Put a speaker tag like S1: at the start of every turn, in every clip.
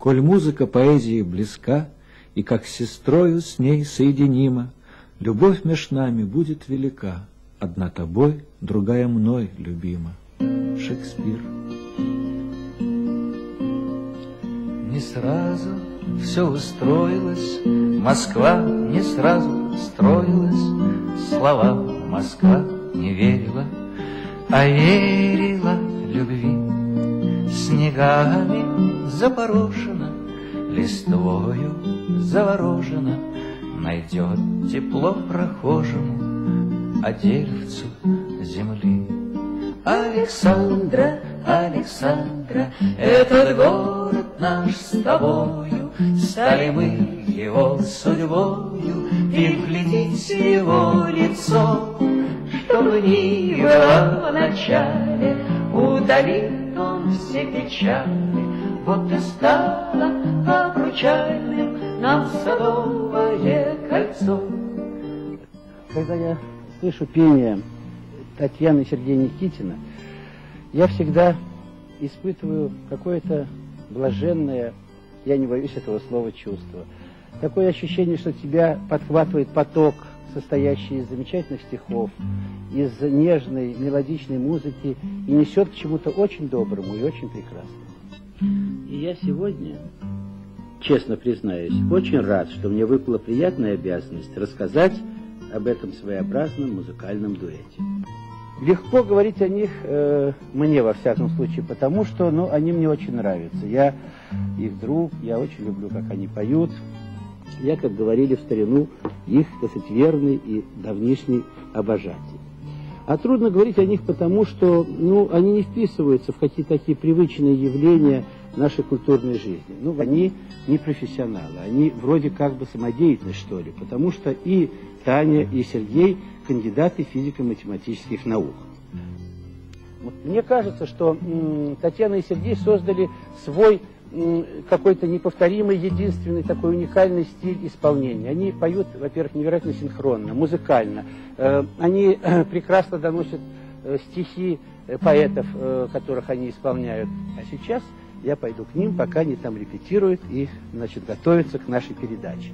S1: Коль музыка поэзии близка, и как сестрою с ней соединима, любовь меж нами будет велика, одна тобой, другая мной любима. Шекспир.
S2: Не сразу все устроилось, Москва не сразу строилась, словам Москва не верила, а верила любви. Снегами запорошена, листвою заворожена, найдет тепло прохожему, а деревцу земли. Александра, Александра, этот город наш с тобою, стали мы его судьбою, и вглядись в его лицо, чтобы ни было в начале, удалит он все печали. Вот и стало обручальным нам садовое кольцо.
S3: Когда я слышу пение Татьяны и Сергея Никитина, я всегда испытываю какое-то блаженное, я не боюсь этого слова, чувство. Такое ощущение, что тебя подхватывает поток, состоящий из замечательных стихов, из нежной, мелодичной музыки, и несет к чему-то очень доброму и очень прекрасному. И я сегодня, честно признаюсь, очень рад, что мне выпала приятная обязанность рассказать об этом своеобразном музыкальном дуэте. Легко говорить о них мне, во всяком случае, потому что они мне очень нравятся. Я их друг, я очень люблю, как они поют. Я, как говорили в старину, их, так сказать, верный и давнишний обожатель. А трудно говорить о них потому, что они не вписываются в какие-то такие привычные явления нашей культурной жизни. Они не профессионалы, они вроде как бы самодеятельны, что ли, потому что и Таня, и Сергей кандидаты физико-математических наук. Мне кажется, что Татьяна и Сергей создали свой какой-то неповторимый, единственный такой уникальный стиль исполнения. Они поют, во-первых, невероятно синхронно, музыкально. Они прекрасно доносят стихи поэтов, которых они исполняют. А сейчас я пойду к ним, пока они там репетируют и, готовятся к нашей передаче.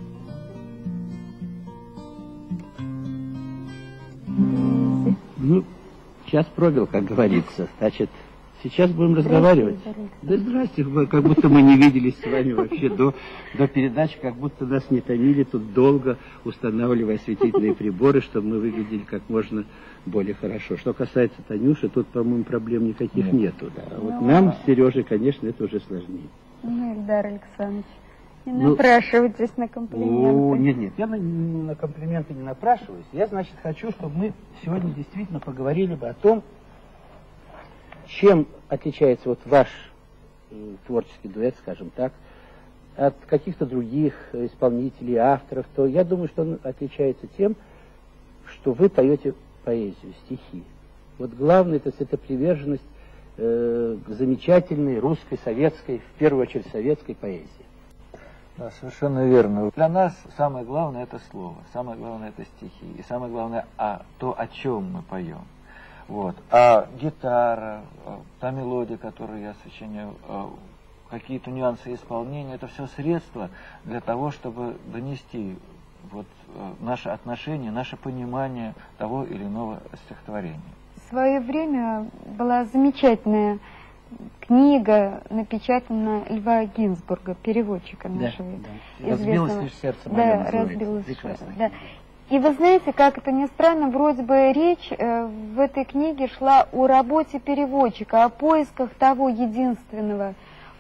S3: Час пробил, как говорится. Значит, сейчас будем разговаривать. Да здрасте, как будто мы не виделись с вами вообще до передачи, как будто нас не томили тут долго, устанавливая осветительные приборы, чтобы мы выглядели как можно более хорошо. Что касается Танюши, тут, по-моему, проблем никаких нету. Да. Вот нам с Сережей, конечно, это уже сложнее.
S4: Эльдар Александрович, не напрашивайтесь на комплименты.
S3: Нет, я на комплименты не напрашиваюсь. Я, хочу, чтобы мы сегодня действительно поговорили бы о том, чем отличается ваш творческий дуэт, скажем так, от каких-то других исполнителей, авторов, то я думаю, что он отличается тем, что вы поете поэзию, стихи. Вот главное, это приверженность замечательной русской, советской, в первую очередь советской поэзии.
S2: Да, совершенно верно. Для нас самое главное это слово, самое главное это стихи, и самое главное то, о чем мы поем. Вот. А гитара, та мелодия, которую я сочиняю, какие-то нюансы исполнения, это все средства для того, чтобы донести наше отношение, наше понимание того или иного стихотворения.
S4: В свое время была замечательная книга, напечатана Льва Гинзбурга, переводчика нашего известного.
S3: «Разбилось лишь сердце мое».
S4: Да, разбилось сердце. Да. И вы знаете, как это ни странно, вроде бы речь в этой книге шла о работе переводчика, о поисках того единственного,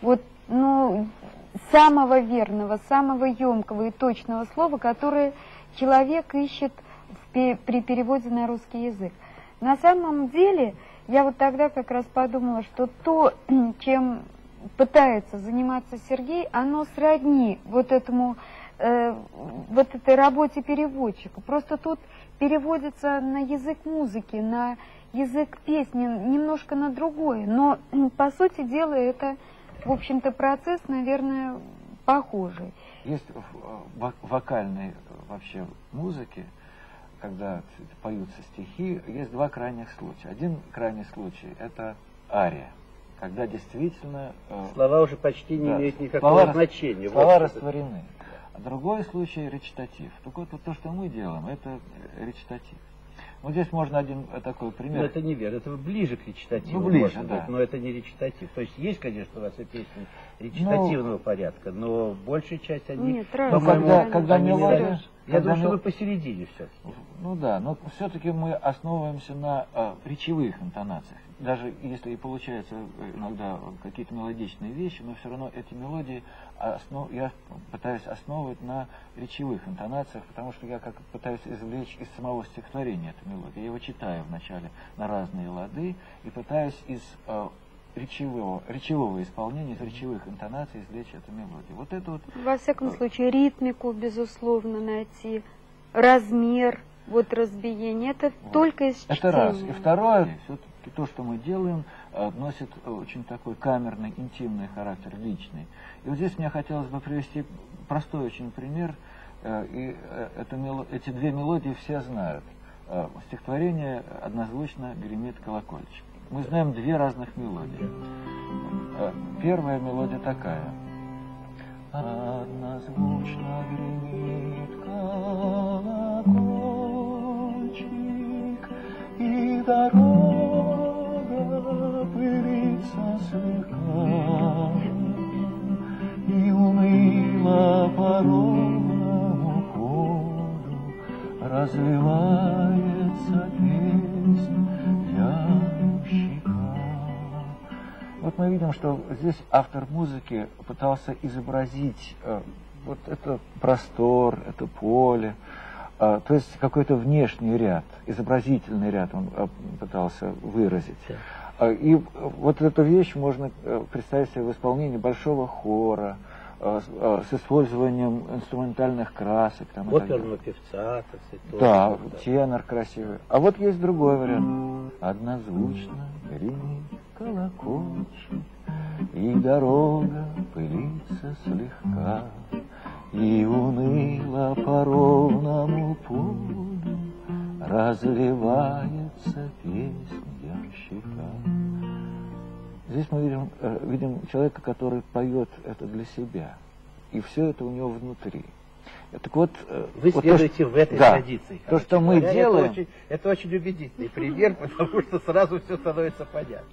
S4: самого верного, самого емкого и точного слова, которое человек ищет при переводе на русский язык. На самом деле, я тогда как раз подумала, что то, чем пытается заниматься Сергей, оно сродни этой работе переводчика. Просто тут переводится на язык музыки, на язык песни, немножко на другое. Но, по сути дела, это, в общем-то, процесс, наверное, похожий.
S2: Есть в вокальной вообще музыке, когда поются стихи, есть два крайних случая. Один крайний случай – это ария, когда действительно...
S3: Слова уже почти не
S2: да,
S3: имеют никакого значения.
S2: Слова растворены. А другой случай — речитатив. Так вот, то, что мы делаем, это речитатив. Вот здесь можно один такой пример.
S3: Но это неверно, это ближе к речитативу,
S2: Ну, ближе,
S3: может
S2: да.
S3: быть, но это не речитатив. То есть есть, конечно, у вас и песни речитативного порядка, но большая часть они...
S4: Нет,
S2: Но когда
S3: они
S2: мелодия...
S3: Я думаю, что вы посередине все-таки.
S2: Ну да, но все-таки мы основываемся на речевых интонациях. Даже если и получаются иногда какие-то мелодичные вещи, но все равно эти мелодии я пытаюсь основывать на речевых интонациях, потому что я как пытаюсь извлечь из самого стихотворения эту мелодию. Я его читаю вначале на разные лады и пытаюсь из речевого исполнения, из речевых интонаций извлечь эту мелодию. Вот это вот...
S4: Во всяком случае, ритмику, безусловно, найти, размер, вот разбиение, это вот. Только из чтения.
S2: Это раз. И второе, все-таки то, что мы делаем, носит очень такой камерный, интимный характер, личный. И вот здесь мне хотелось бы привести простой очень пример, и эти две мелодии все знают. Стихотворение «Однозвучно гремит колокольчик». Мы знаем две разных мелодии. Первая мелодия такая. Однозвучно гремит колокольчик, и дорога пылится слегка, и уныло по ровному полю разливается песнь ямщика. Вот мы видим, что здесь автор музыки пытался изобразить вот это простор, это поле, то есть какой-то внешний ряд, изобразительный ряд он пытался выразить. И вот эту вещь можно представить себе в исполнении большого хора, с использованием инструментальных красок.
S3: Оперного певца, так сказать.
S2: Да, тенор красивый. А вот есть другой вариант. Однозвучно гремит колокольчик, и дорога пылится слегка, и уныло по ровному полю разливается песня ямщика. Здесь мы видим человека, который поет это для себя. И все это у него внутри. Так вот,
S3: вы следуете в этой традиции.
S2: То, что мы делаем...
S3: Это очень убедительный пример, потому что сразу все становится понятно.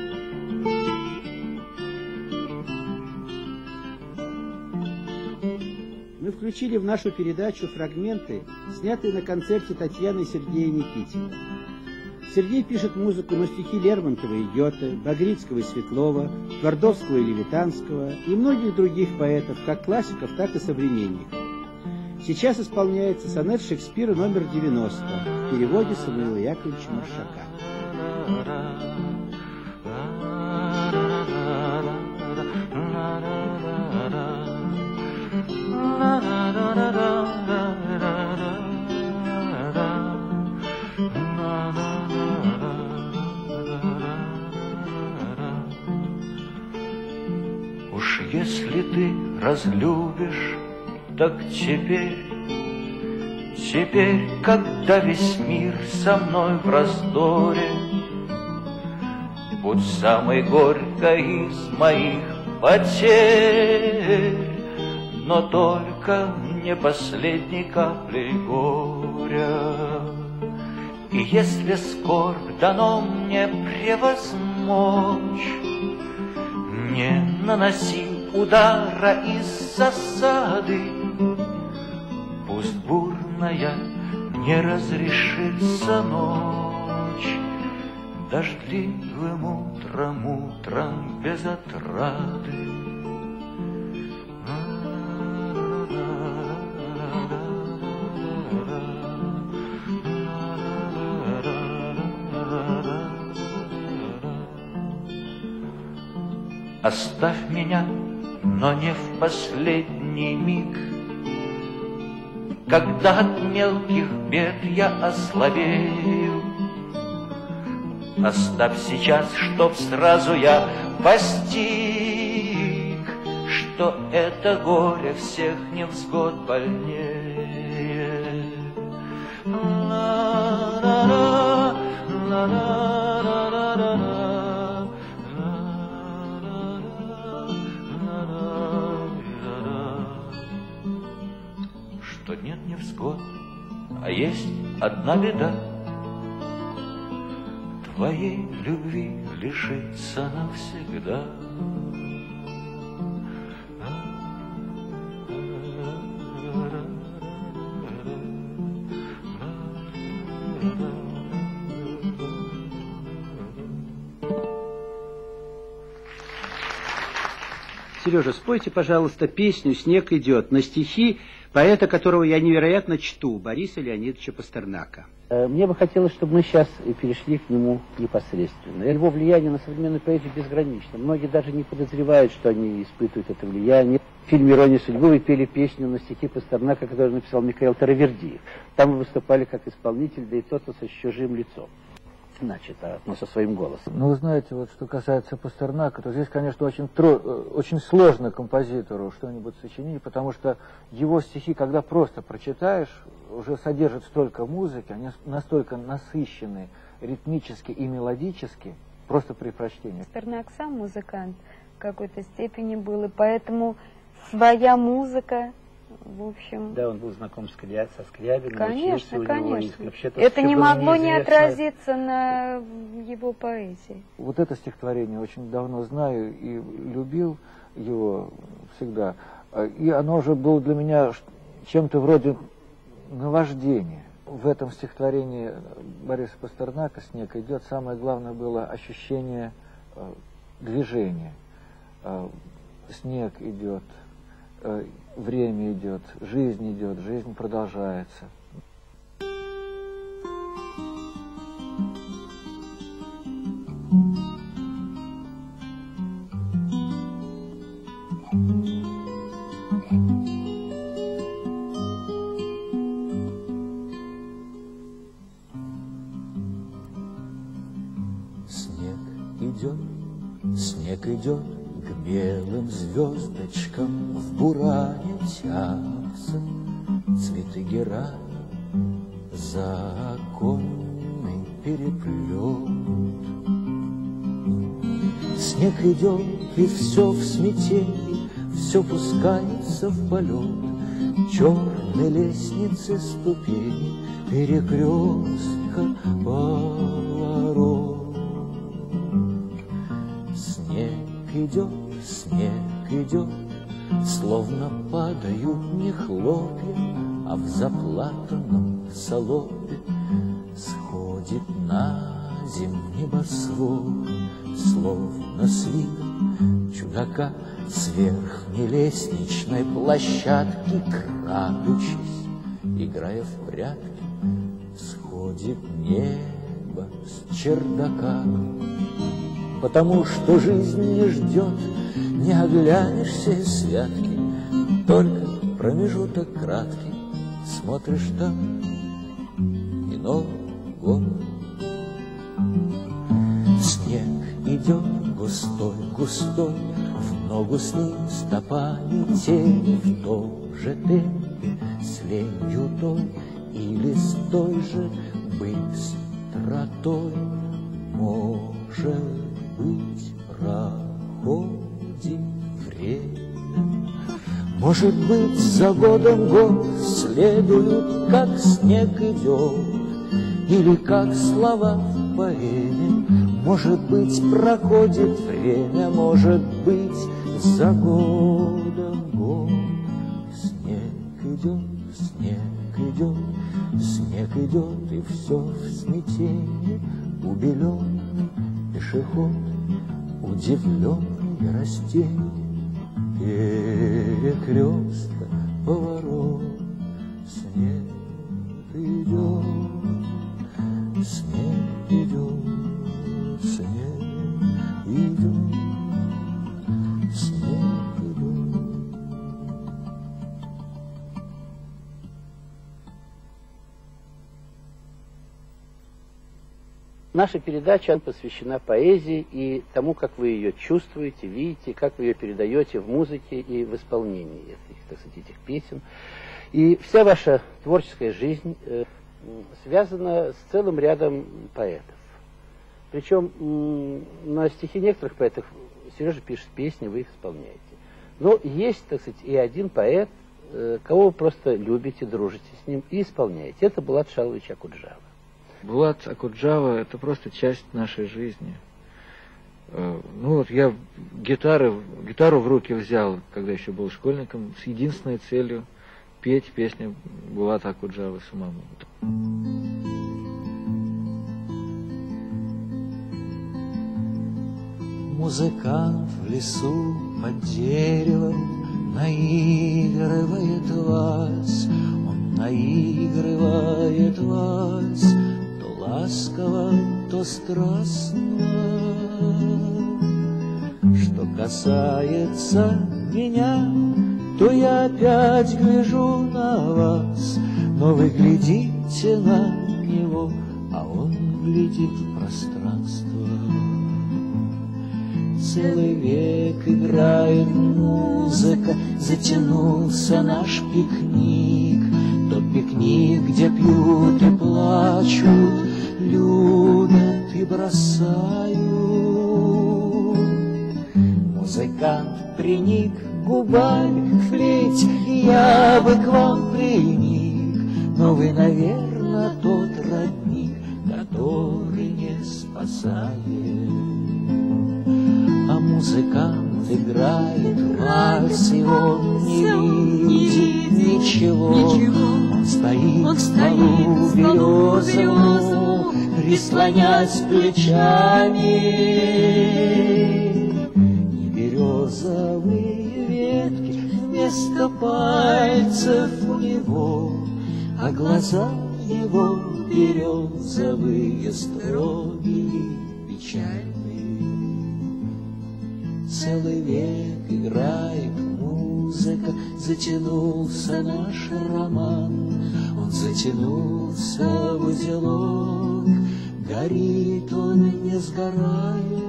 S3: Мы включили в нашу передачу фрагменты, снятые на концерте Татьяны и Сергея Никитина. Сергей пишет музыку на стихи Лермонтова и Гёте, Багрицкого и Светлова, Твардовского и Левитанского и многих других поэтов, как классиков, так и современников. Сейчас исполняется сонет Шекспира номер 90 в переводе Самуила Яковлевича Маршака.
S1: Уж если ты разлюбишь, так теперь, когда весь мир со мной в раздоре, будь самой горькой из моих потерь, но только не последней каплей горя. И если скорбь дано мне превозмочь, не наноси удара из засады, пусть бурная не разрешится ночь, дождливым утром без отрады. Оставь меня, но не в последний миг, когда от мелких бед я ослабею. Оставь сейчас, чтоб сразу я постиг, что это горе всех невзгод больнее. что нет невзгод, а есть одна беда. Твоей любви лишиться навсегда.
S3: Сережа, спойте, пожалуйста, песню «Снег идет» на стихи поэта, которого я невероятно чту, Бориса Леонидовича Пастернака. Мне бы хотелось, чтобы мы сейчас перешли к нему непосредственно. Его влияние на современную поэзию безгранично. Многие даже не подозревают, что они испытывают это влияние. В фильме «Ирония судьбы» вы пели песню на стихи Пастернака, которую написал Михаил Таравердиев. Там вы выступали как исполнитель, да и тот с чужим лицом. Значит, но со своим голосом.
S2: Ну, вы знаете, вот что касается Пастернака, то здесь, конечно, очень сложно композитору что-нибудь сочинить, потому что его стихи, когда просто прочитаешь, уже содержат столько музыки, они настолько насыщены ритмически и мелодически, просто при прочтении.
S4: Пастернак сам музыкант в какой-то степени был, и поэтому своя музыка, в общем...
S3: Да, он был знаком со Скрябиным.
S4: Конечно, конечно. Это не могло не отразиться на его поэзии.
S2: Вот это стихотворение очень давно знаю и любил его всегда. И оно уже было для меня чем-то вроде наваждения. В этом стихотворении Бориса Пастернака «Снег идет» самое главное было ощущение движения. Снег идет, время идет, жизнь продолжается.
S1: Снег идет, к белым звездочкам в буране тянутся цветы герани, законный переплет. Снег идет, и все в смятении, все пускается в полет. Черной лестницы ступени, перекрестка поворот. Снег идет, словно падают не хлопья, а в заплатанном салопе сходит на земь небосвод, словно с видом чудака с верхней лестничной площадки, крадучись, играя в прятки, сходит небо с чердака. Потому что жизнь не ждет, не оглянешься и святки, только промежуток краткий, смотришь там, и Новый год. Снег идет густой, густой, в ногу с ним стопами тени, в том же темпе, с ленью той или с той же быстротой, может быть, проходит время. Может быть, за годом год следует, как снег идет, или как слова в поэме. Может быть, проходит время, может быть, за годом год. Снег идет, снег идет, снег идет, и все в смятении, убеленный пешеход, удивленные растения, перекрестка, поворот. Снег идет, снег идет, снег идет, снег идет.
S3: Наша передача посвящена поэзии и тому, как вы ее чувствуете, видите, как вы ее передаете в музыке и в исполнении этих, так сказать, этих песен. И вся ваша творческая жизнь связана с целым рядом поэтов. Причем на стихи некоторых поэтов Сережа пишет песни, вы их исполняете. Но есть, так сказать, и один поэт, кого вы просто любите, дружите с ним и исполняете. Это Булат Шалович Акуджава.
S1: Булат Акуджава — это просто часть нашей жизни. Ну вот я гитару в руки взял, когда еще был школьником, с единственной целью петь песни Булата Акуджавы самому.
S5: Музыкант в лесу под деревом наигрывает вас, он наигрывает вас, то ласково, то страстно. Что касается меня, то я опять гляжу на вас, но вы глядите на него, а он глядит в пространство. Целый век играет музыка, затянулся наш пикник, тот пикник, где пьют и плачут, любят и бросают. Музыкант приник губами к флейте, я бы к вам приник, но вы, наверное, тот родник, который не спасает. А музыкант играет вальс, и он не видит ничего. Он стоит в полу березовому, прислонясь плечами. И березовые ветки вместо пальцев у него, а глаза его березовые, строгие, печальные. Целый век играет музыка, затянулся наш роман, он затянулся в узелок, горит он, не сгорает.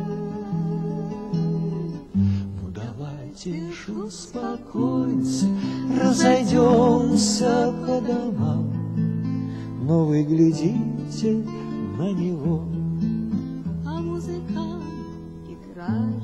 S5: Ну давайте ж успокоимся, разойдемся по домам, но вы глядите на него,
S6: а музыкант играет.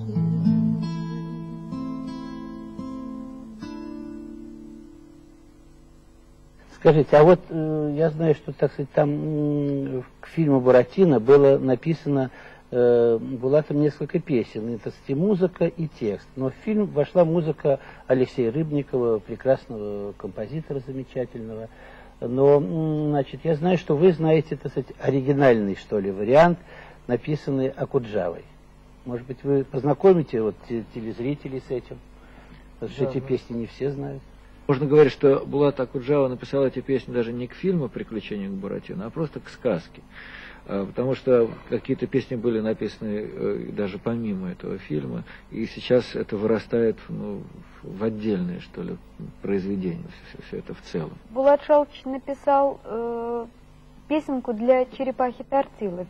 S3: Скажите, а вот я знаю, что, так сказать, там к фильму «Буратино» было написано Булатом несколько песен. Это и музыка, и текст. Но в фильм вошла музыка Алексея Рыбникова, прекрасного композитора замечательного. Но, значит, я знаю, что вы знаете, так сказать, оригинальный, что ли, вариант, написанный Акуджавой. Может быть, вы познакомите вот телезрителей с этим? Потому что эти песни не все знают.
S1: Можно говорить, что Булат Акуджава написал эти песни даже не к фильму «Приключения к Буратино», а просто к сказке. Потому что какие-то песни были написаны даже помимо этого фильма, и сейчас это вырастает в отдельное, что ли, произведение, все это в целом.
S4: Булат Шалович написал песенку для черепахи Тортилы.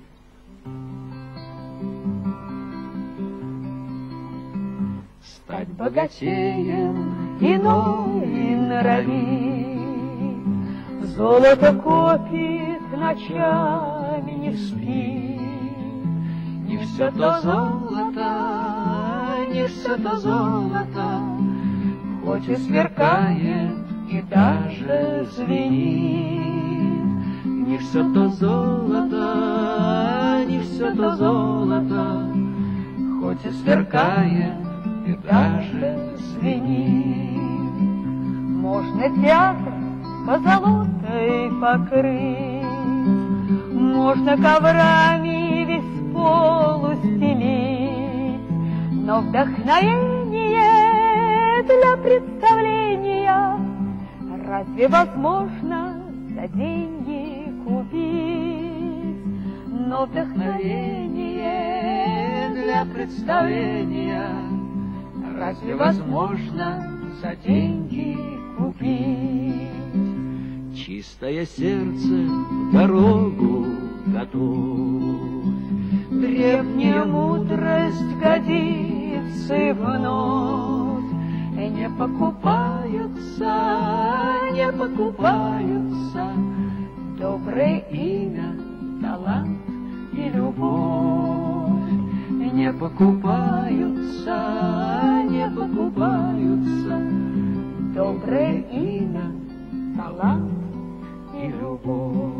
S5: Стать богатеем иной норовит,
S6: Золото копит, ночами не спит.
S5: не все то золото, не все то золото, хоть и сверкает и даже звенит. Не все то золото, не все то золото, хоть и сверкает и даже звенит.
S6: Можно театр позолотой покрыть, можно коврами весь пол устелить, но вдохновение для представления разве возможно за деньги купить? Но вдохновение для представления разве возможно за деньги купить?
S5: Чистое сердце в дорогу готов,
S6: Древняя мудрость годится и вновь.
S5: не покупаются, не покупаются доброе имя, талант и любовь. Не покупаются, не покупаются доброе
S6: мудрое имя, талант и любовь.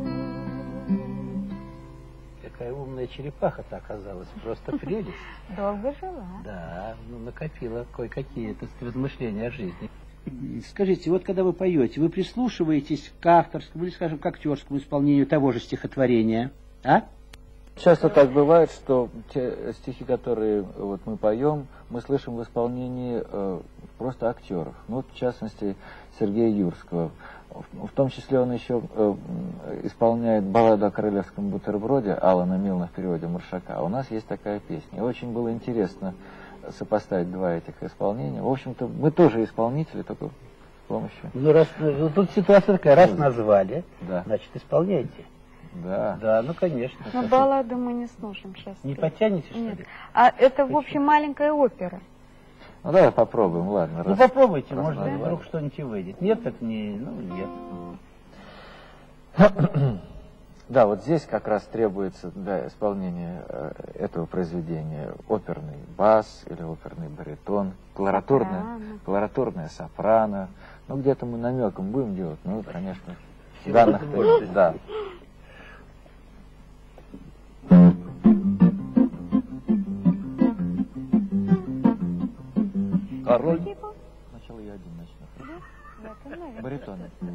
S3: Какая умная черепаха-то оказалась, просто прелесть.
S4: Долго жила.
S3: Да, ну накопила кое-какие размышления о жизни. Скажите, вот когда вы поете, вы прислушиваетесь к авторскому или, скажем, к актерскому исполнению того же стихотворения, а?
S2: Часто так бывает, что те стихи, которые вот мы поем, мы слышим в исполнении просто актеров. Ну, вот, в частности, Сергея Юрского. В том числе он еще исполняет балладу о королевском бутерброде Алана Милна в переводе Маршака. А у нас есть такая песня. И очень было интересно сопоставить два этих исполнения. В общем-то, мы тоже исполнители, только с помощью...
S3: Ну, раз, тут ситуация такая, раз назвали,
S2: Да.
S3: значит, исполняйте.
S2: Да.
S3: Да, ну, конечно.
S4: Но балладу мы не сможем сейчас.
S3: Не
S4: спеть.
S3: потянете, что
S4: Нет.
S3: ли?
S4: А это, в общем, маленькая опера.
S2: Ну, давай попробуем, ладно.
S3: Ну,
S2: раз-
S3: попробуйте,
S2: раз
S3: может,
S2: назвали.
S3: вдруг что-нибудь и выйдет. Нет, так не, ну, нет.
S2: Да, вот здесь как раз требуется для исполнения этого произведения оперный бас или оперный баритон, колоратурная сопрано. Ну, где-то мы намеком будем делать, ну, конечно, в данных... Да.
S3: Король.
S2: Сначала я один начну.
S4: Да, ты, наверное.
S2: Баритон.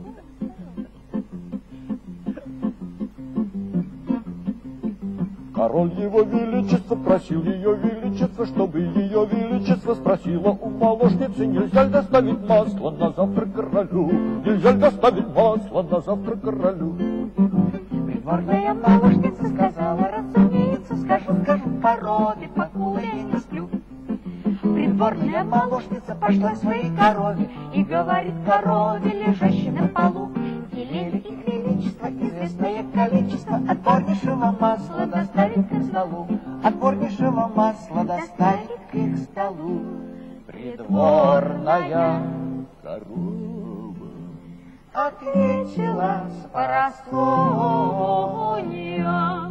S5: Король его величество просил ее величество, чтобы ее величество спросила у молочницы, нельзя ли доставить масло на завтрак королю, нельзя ли доставить масло на завтрак королю.
S6: Придворная молочница сказала, разумеется, скажу, корове, покуда я не сплю. Придворная молочница пошла к своей корове и говорит корове, лежащей на полу: велели их величество известное количество отборнейшего масла доставить к их столу, отборнейшего масла доставить к их столу. Придворная
S5: Корова.
S6: ответила с парасония.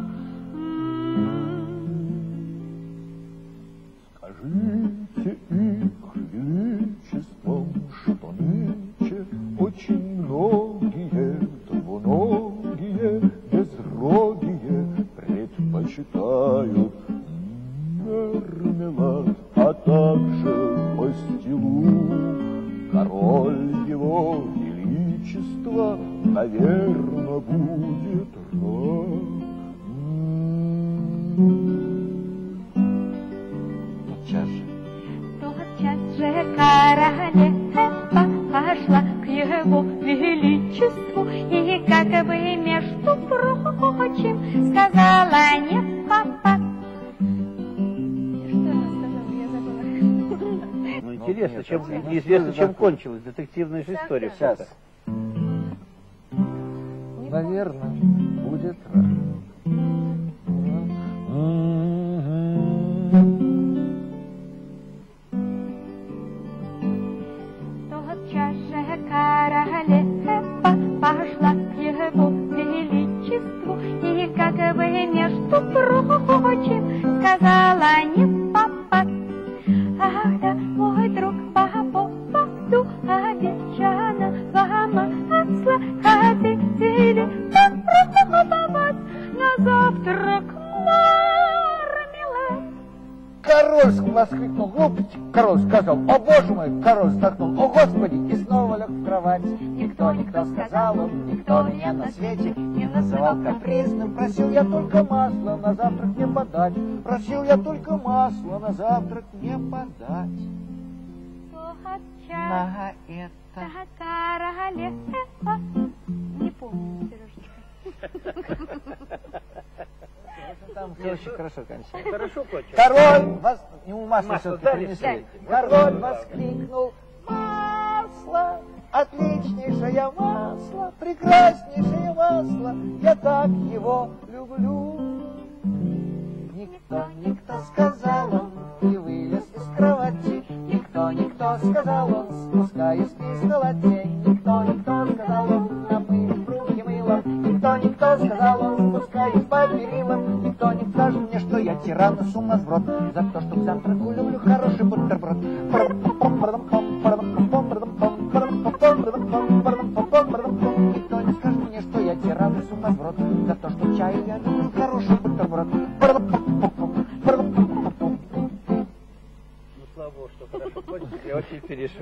S5: Скажите их величеством, что нынче очень многие, двуногие, безрогие предпочитают мармелад, а также пастилу. Король его величества, наверно, будет рад.
S2: Тотчас же.
S4: Тотчас же королева пошла к его величеству и как бы между прочим сказала: не папа. Что она сказала? Я забыла.
S3: Ну, интересно,
S2: нет,
S3: чем,
S2: это
S3: неизвестно,
S2: не
S3: чем
S2: закончилось.
S3: кончилась детективная же история.
S2: Сейчас.
S3: просто.
S2: Наверное, будет рад.
S4: Тотчас же королева пошла к его величеству и как бы между прочим сказала: не папа. Ах да, мой друг, по поводу обещанного масла хотели попробовать на завтрак мармелад.
S2: Король воскликнул: глупости. Король сказал: о боже мой. Король вздохнул: о господи. И снова лег в кровать.
S6: Никто сказал он, никто меня на свете не называл капризным.
S2: Просил я только масло на завтрак мне подать. Просил я только масло на завтрак мне подать.
S4: Тотчас
S6: На это
S4: королева. Не помню, Сережечка.
S2: Там все очень хорошо кончается.
S3: Хорошо, кончилось.
S2: Король ему масло
S3: Масло
S2: все-таки
S3: дали?
S2: принесли.
S3: Дайте.
S2: Король воскликнул: масло, отличнейшее масло, прекраснейшее масло, я так его люблю. Никто сказал он, и вылез из кровати. Никто сказал он, спускаясь вниз в халате. Никто сказал он, намылив руки мылом. Никто сказал он, спускаясь по перилам. Никто не скажет мне, что я тиран и сумасброд, за то, что к завтраку люблю хороший бутерброд.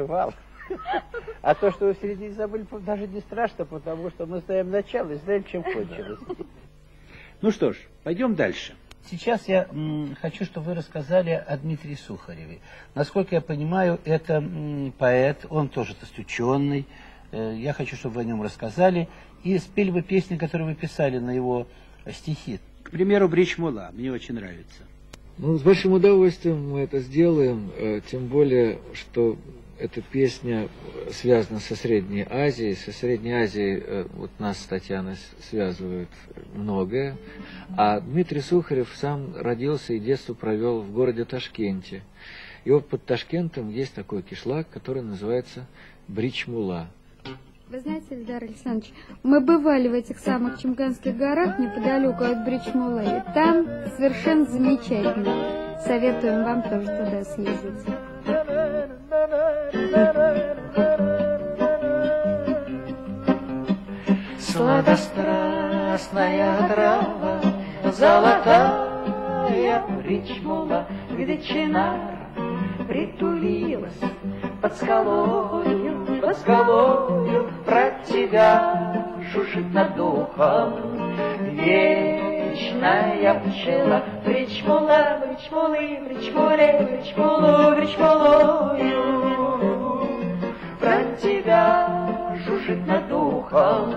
S3: переживал. А то, что вы в середине забыли, даже не страшно, потому что мы знаем начало и знаем, чем кончилось. Ну что ж, пойдем дальше. Сейчас я хочу, чтобы вы рассказали о Дмитрии Сухареве. Насколько я понимаю, это поэт, он тоже ученый. Я хочу, чтобы вы о нем рассказали. И спели бы песни, которые вы писали на его стихи. К примеру, «Брич Мула». Мне очень нравится.
S1: Ну, с большим удовольствием мы это сделаем, тем более, что эта песня связана со Средней Азией. Со Средней Азией вот нас с Татьяной связывает многое. А Дмитрий Сухарев сам родился и детство провел в городе Ташкенте. И вот под Ташкентом есть такой кишлак, который называется Брич Мула.
S4: Вы знаете, Эльдар Александрович, мы бывали в этих самых Чимганских горах неподалеку от Брич-Мулы, и там совершенно замечательно. Советуем вам тоже туда съездить.
S5: Сладострастная трава, золотая Брич-Мула, где чинар притулилась под скалою, про тебя жужжит над духом вечная пчела. Брич-Мула, Брич-Мулы, Брич-Муле, Брич-Мулу, Брич-Мулою, про тебя жужжит над духом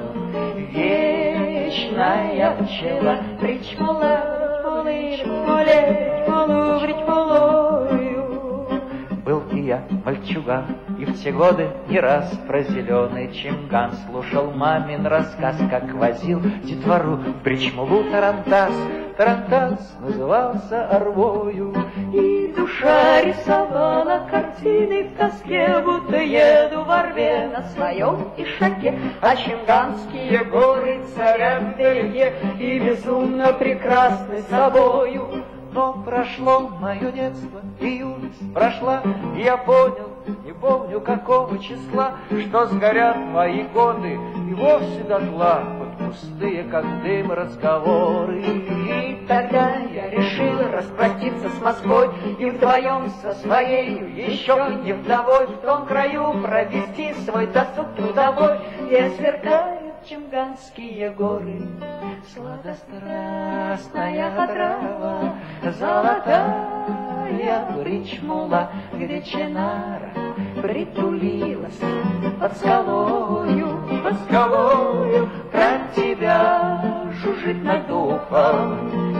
S5: вечная пчела. Брич-Мула, Брич-Муле, Брич-Мулу, Брич-Мулою. Был и я мальчуган, и в те годы не раз про зеленый Чимган слушал мамин рассказ, как возил детвору в Брич-Мулу тарантас. Тарантас назывался орвою, и душа рисовала картины в тоске, будто еду в орве на своем ишаке, а Чимганские горы царя вдалеке и безумно прекрасны собою. Но прошло мое детство, и юность прошла, и я понял, не помню какого числа, что сгорят мои годы и вовсе дотла под пустые, как дым, разговоры. И тогда я решил распроститься с Москвой и вдвоем со своею, еще не вдовой, в том краю провести свой досуг трудовой, где сверкают Чимганские горы. Сладострастная трава, золотая Брич-Мула, где чинара притулилась под скалою, про тебя жужжит над духом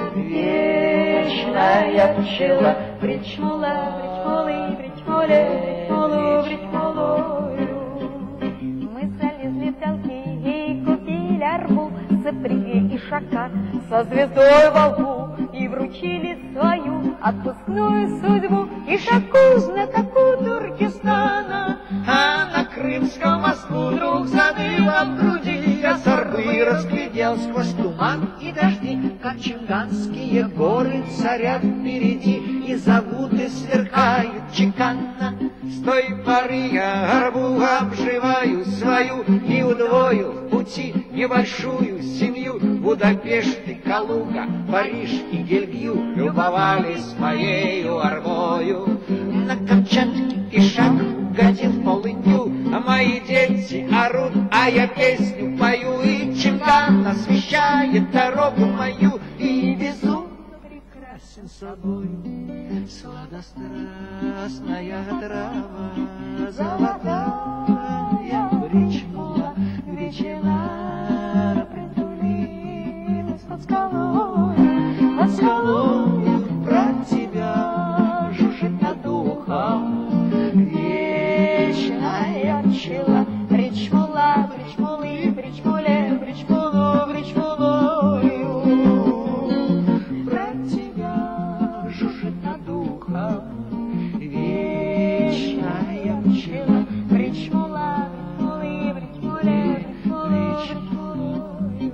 S5: вечная пчела. Брич-Мула, Брич-Мулы, Брич-Муле, Брич-Мулу, Брич-Мулою.
S4: Мы залезли в долги и купили арбу, запрягли ишака со звездой во лбу и вручили свою отпускную судьбу ишаку, знатоку Туркестана.
S5: А на Крымском мосту вдруг заныло в груди, я с орбы разглядел сквозь туман и дожди, как Чимганские горы царят впереди и зовут и сверкают чеканно. С той поры я арбу обживаю свою и удвоил в пути небольшую семью. Будапешт и Калуга, Париж и Гельгию любовались моею арбою. На Камчатке ишак угодил в полынью, а мои дети орут, а я песню пою, и Чимган освещает дорогу мою, и безумно прекрасен собою. Сладострастная трава, золотая Брич-Мула, где чинара притулилась под скалою, про тебя жужжит над духом вечная пчела.
S4: Брич-Мула, Брич-Мулы, Брич-Муле, Брич-Мулу, Брич-Мулою.
S5: Про тебя жужжит над духом вечная пчела.
S4: Брич-Мула, Брич-Мулы, Брич-Муле, Брич-Мулою.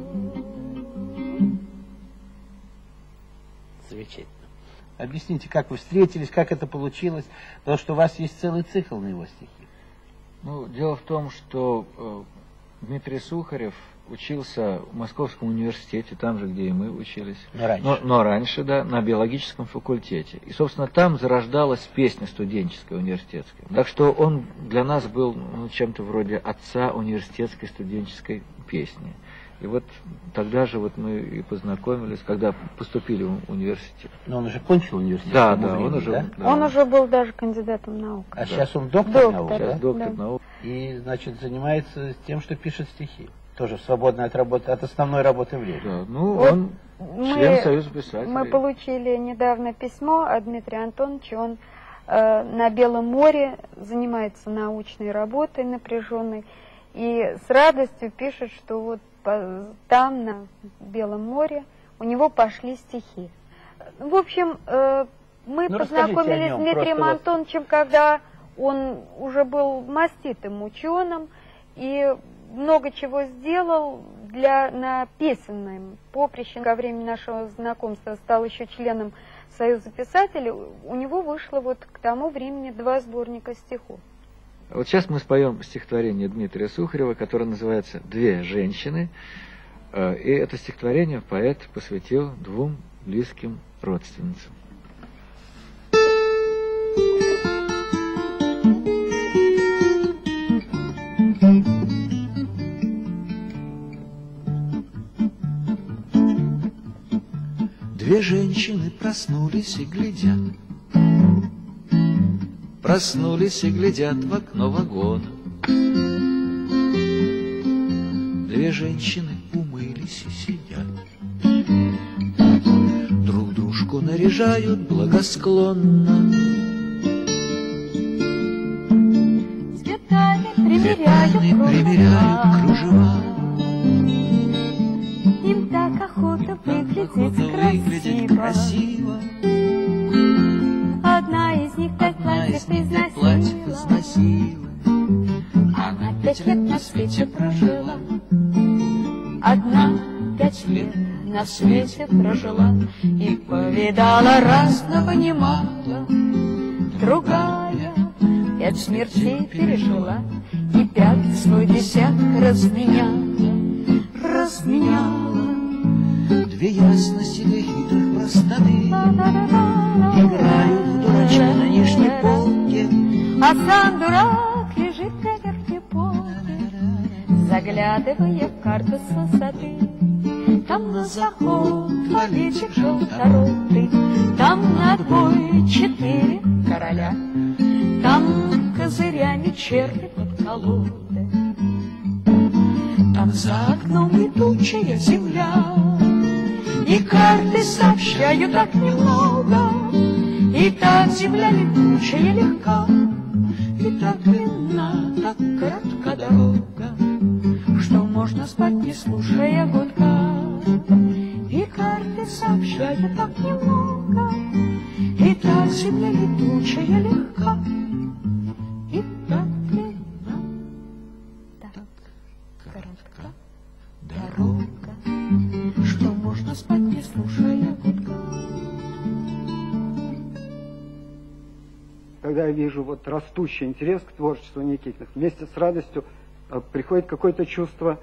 S3: Замечательно. Объясните, как вы встретились, как это получилось, потому что у вас есть целый цикл на его стихи.
S1: Ну, дело в том, что Дмитрий Сухарев
S2: учился в Московском университете, там же, где и мы учились.
S3: Но
S2: раньше, да, на биологическом факультете. И, собственно, там зарождалась песня студенческая, университетская. Так что он для нас был чем-то вроде отца университетской студенческой песни. И вот тогда же вот мы и познакомились, когда поступили в университет.
S3: он уже кончил университет?
S2: Да, он уже...
S3: да?
S2: Да.
S4: Он уже был даже кандидатом наук.
S3: А сейчас он доктор наук,
S4: Доктор.
S3: да?
S2: Доктор
S4: Да.
S2: наук.
S3: И, значит, занимается тем, что пишет стихи. Тоже свободное от основной работы времени.
S2: Да,
S4: Вот
S2: он член Союза писателей.
S4: Мы получили недавно письмо от Дмитрия Антоновича. Он на Белом море занимается научной работой напряженной. И с радостью пишет, что вот там, на Белом море, у него пошли стихи. В общем, мы познакомились с Дмитрием Антоновичем, когда он уже был маститым ученым и много чего сделал на песенном поприще. Во время нашего знакомства стал еще членом Союза писателей. У него вышло вот к тому времени 2 сборника стихов.
S2: Вот сейчас мы споем стихотворение Дмитрия Сухарева, которое называется «Две женщины». И это стихотворение поэт посвятил 2 близким родственницам.
S5: Две женщины проснулись и глядят в окно вагона. Две женщины умылись и сидят, друг дружку наряжают благосклонно.
S6: Цветами
S5: Примеряют кружева.
S6: Им так охота выглядеть красиво. Одна из них так платье износила. Она 5 лет на свете прожила. Одна 5 лет на свете прожила и повидала разного немало. Другая 5 смертей пережила и 5 свой десяток разменяла.
S5: Две ясности, две хитрых простоты играют в дурачка на нижней полке.
S6: А сам дурак лежит на верхней полке, заглядывая в карту с высоты. Там на заход валичик желторотый, там на отбой 4 короля, там козырями черви под колодой. Там за окном летучая земля, и карты сообщают так немного, и так земля летучая легка, и так длинна, так коротка дорога, что можно спать, не слушая гудка. И карты сообщают так немного, и так земля летучая легка, и так длинна, так коротка дорога, что можно спать, не слушая гудка.
S7: Когда я вижу вот растущий интерес к творчеству Никитиных, вместе с радостью приходит какое-то чувство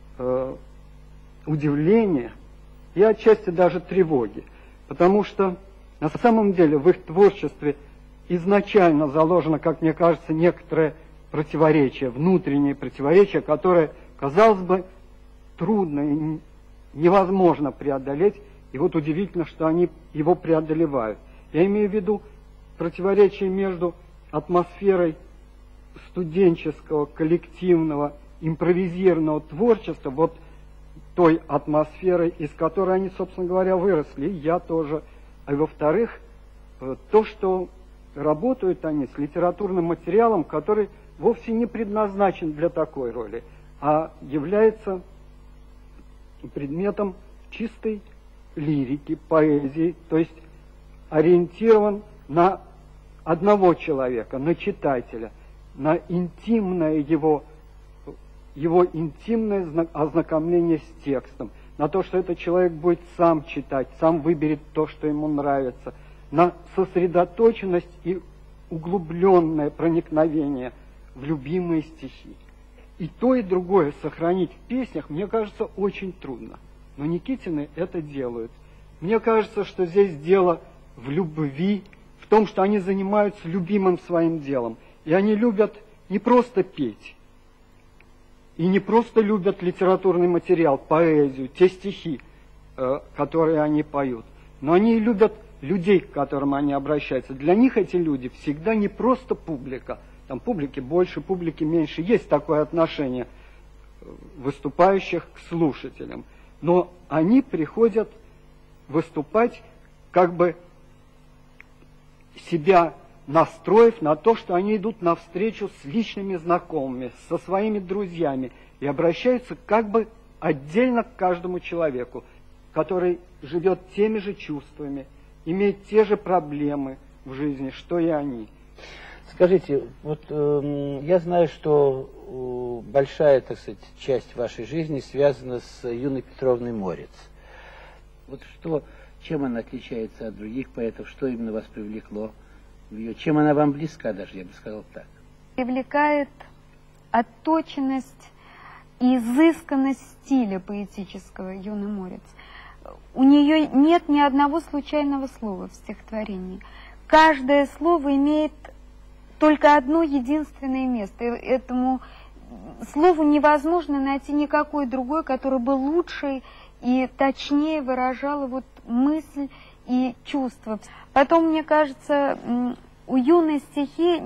S7: удивления и отчасти даже тревоги, потому что на самом деле в их творчестве изначально заложено, как мне кажется, некоторое противоречие, внутреннее противоречие, которое, казалось бы, трудно и невозможно преодолеть, и вот удивительно, что они его преодолевают. Я имею в виду противоречие между атмосферой студенческого, коллективного, импровизированного творчества, вот той атмосферой, из которой они, собственно говоря, выросли, и я тоже. А во-вторых, то, что работают они с литературным материалом, который вовсе не предназначен для такой роли, а является предметом чистой лирики, поэзии, то есть ориентирован на одного человека, на читателя, на интимное его интимное ознакомление с текстом, на то, что этот человек будет сам читать, сам выберет то, что ему нравится, на сосредоточенность и углубленное проникновение в любимые стихи. и то, и другое сохранить в песнях, мне кажется, очень трудно. Но Никитины это делают. Мне кажется, что здесь дело в любви, в том, что они занимаются любимым своим делом. И они любят не просто петь, и не просто любят литературный материал, поэзию, те стихи, которые они поют, но они любят людей, к которым они обращаются. Для них эти люди всегда не просто публика. Там публики больше, публики меньше. Есть такое отношение выступающих к слушателям. Но они приходят выступать, как бы себя настроив на то, что они идут навстречу с личными знакомыми, со своими друзьями, и обращаются как бы отдельно к каждому человеку, который живет теми же чувствами, имеет те же проблемы в жизни, что и они.
S3: Скажите, вот я знаю, что большая, так сказать, часть вашей жизни связана с Юной Петровной Морец. Вот что, чем она отличается от других поэтов, что именно вас привлекло в ее, чем она вам близка даже, я бы сказал так?
S4: Привлекает отточенность и изысканность стиля поэтического Юны Морец. У нее нет ни одного случайного слова в стихотворении. Каждое слово имеет только одно единственное место. И этому слову невозможно найти никакое другое, которое бы лучше и точнее выражало вот мысль и чувства. Потом, мне кажется, у Юной стихи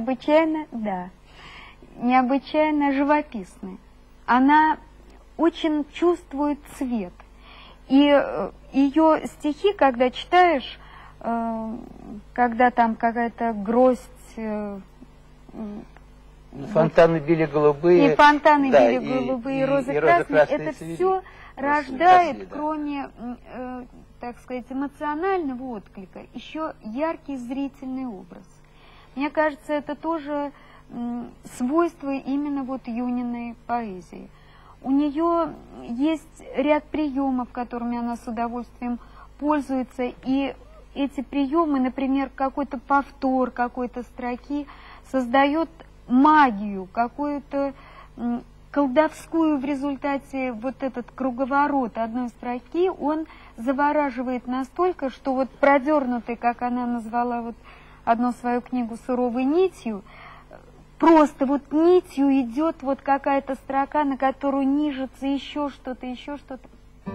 S4: необычайно живописны. Она очень чувствует цвет. И ее стихи, когда читаешь, когда там какая-то гроздь...
S3: Фонтаны били голубые.
S4: И фонтаны
S3: да,
S4: били голубые, и розы красные. Это все рождает, кроме, так сказать, эмоционального отклика, еще яркий зрительный образ. Мне кажется, это тоже свойство именно вот Юниной поэзии. У нее есть ряд приемов, которыми она с удовольствием пользуется, и эти приемы, например, какой-то повтор какой-то строки создает магию, какую-то колдовскую в результате вот этот круговорот одной строки, он завораживает настолько, что вот продернутый, как она назвала вот одну свою книгу «Суровой нитью», просто вот нитью идет вот какая-то строка, на которую нижется еще что-то, еще что-то.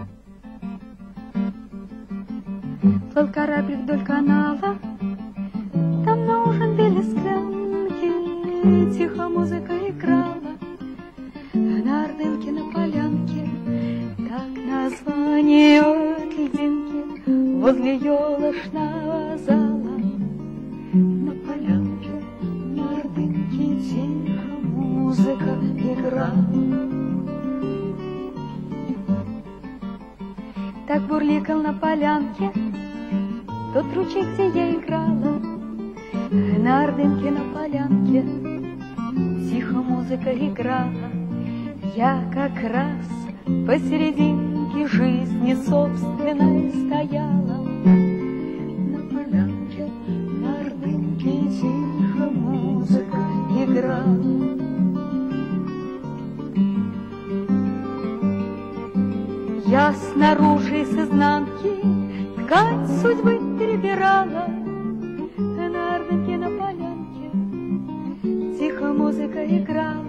S4: Плыл корабль вдоль канала, там на ужин били склянки, тихо музыка играла. На Ордынке, на полянке, так название от льдинки, возле елочного зала. На полянке, на Ордынке, тихо музыка играла. Так бурликал на полянке тот ручей, где я играла. На Ордынке, на полянке, тихо музыка играла. Я как раз посерединке жизни собственной стояла. На полянке, на Ордынке, тихо музыка играла. Я снаружи и с изнанки ткань судьбы перебирала. На Ордынке, на полянке, тихо музыка играла.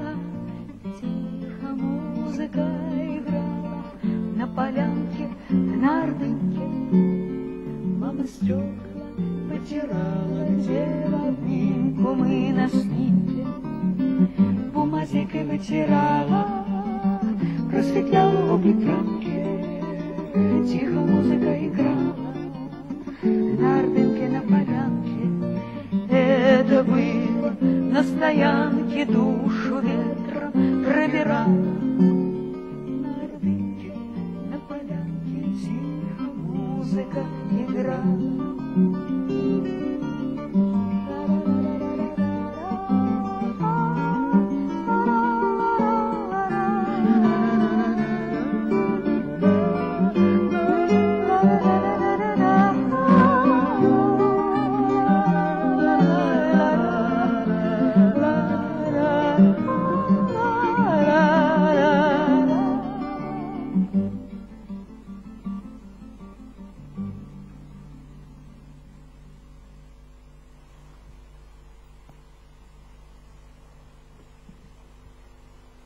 S4: Музыка играла на полянке, на Ордынке. Мама стекла потирала, где в обнимку мы на снимке. Бумазикой вытирала, просветляла облик в рамке. Тихо музыка играла на Ордынке, на полянке. Это было на стоянке, душу ветром пробирала. На Ордынке, на полянке, тихо музыка играла.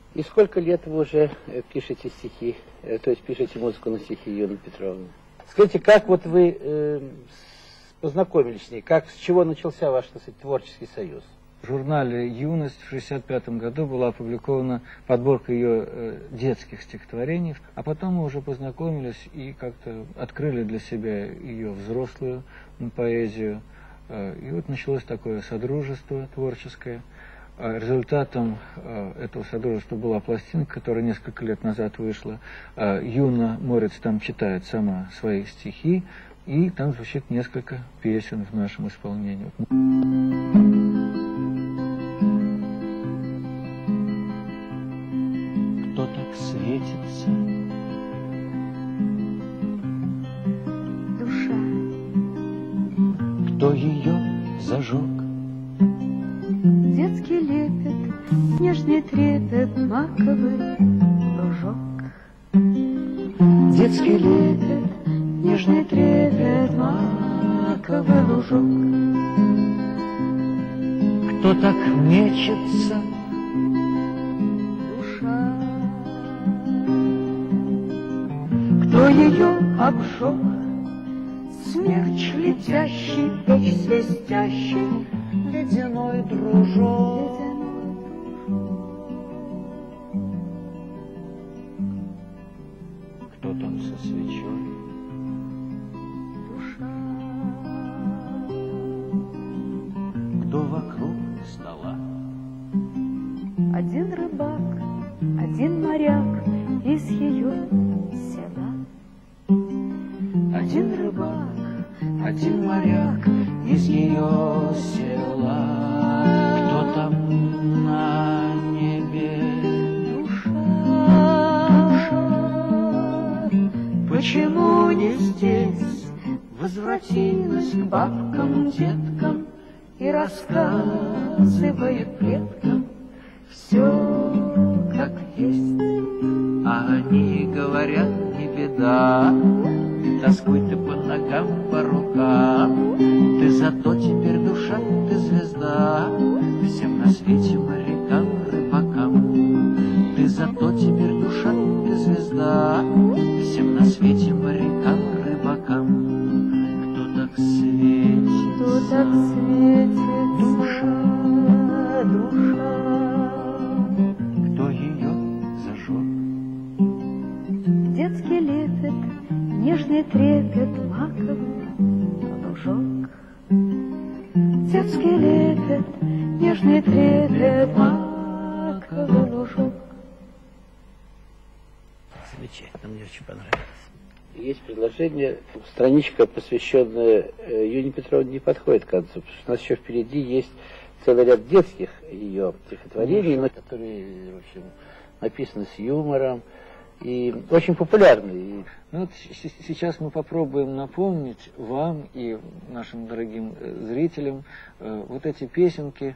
S3: И сколько лет вы уже пишете стихи, то есть пишете музыку на стихи Юны Петровны? Скажите, как вот вы познакомились с ней, с чего начался ваш, так сказать, творческий союз?
S2: В журнале «Юность» в 1965 году была опубликована подборка ее детских стихотворений, а потом мы уже познакомились и как-то открыли для себя ее взрослую поэзию. И вот началось такое содружество творческое. Результатом этого содружества была пластинка, которая несколько лет назад вышла. Юна Морец там читает сама свои стихи, и там звучит несколько песен в нашем исполнении.
S5: Кто так светится?
S4: Душа.
S5: Кто ее зажег?
S4: Детский лепет, нежный трепет, маковый кружок.
S5: Детский лепет,
S4: Нежный трепет, маковый лужок.
S5: кто так мечется?
S4: Душа. Кто ее обжег? Смерч летящий и свистящий,
S5: Ледяной дружок. Кто там со свечой? Кто вокруг стола?
S4: Один рыбак, один моряк из ее села.
S5: Один рыбак, один моряк из ее села. Кто там на небе?
S4: Почему не здесь? Возвратилась к бабкам, деткам и рассказывает предкам все как есть.
S5: А они говорят, не беда, не тоскуй ты по ногам, по рукам. Ты зато теперь душа, ты звезда всем на свете морякам, рыбакам. Ты зато теперь душа, ты звезда всем на свете морякам, рыбакам. Кто так светит?
S4: Кто так светит?
S5: Душа, душа. Кто ее зажег?
S4: Детский лепет, нежный трепет, маковый лужок. Детский лепет, нежный трепет, маковый лужок.
S3: Замечательно, мне очень понравилось. Есть предложение, страничка, посвященная Юне Петровне, не подходит к концу, потому что у нас еще впереди есть целый ряд детских ее стихотворений, которые, в общем, написаны с юмором и очень популярны.
S2: Ну, вот сейчас мы попробуем напомнить вам и нашим дорогим зрителям вот эти песенки.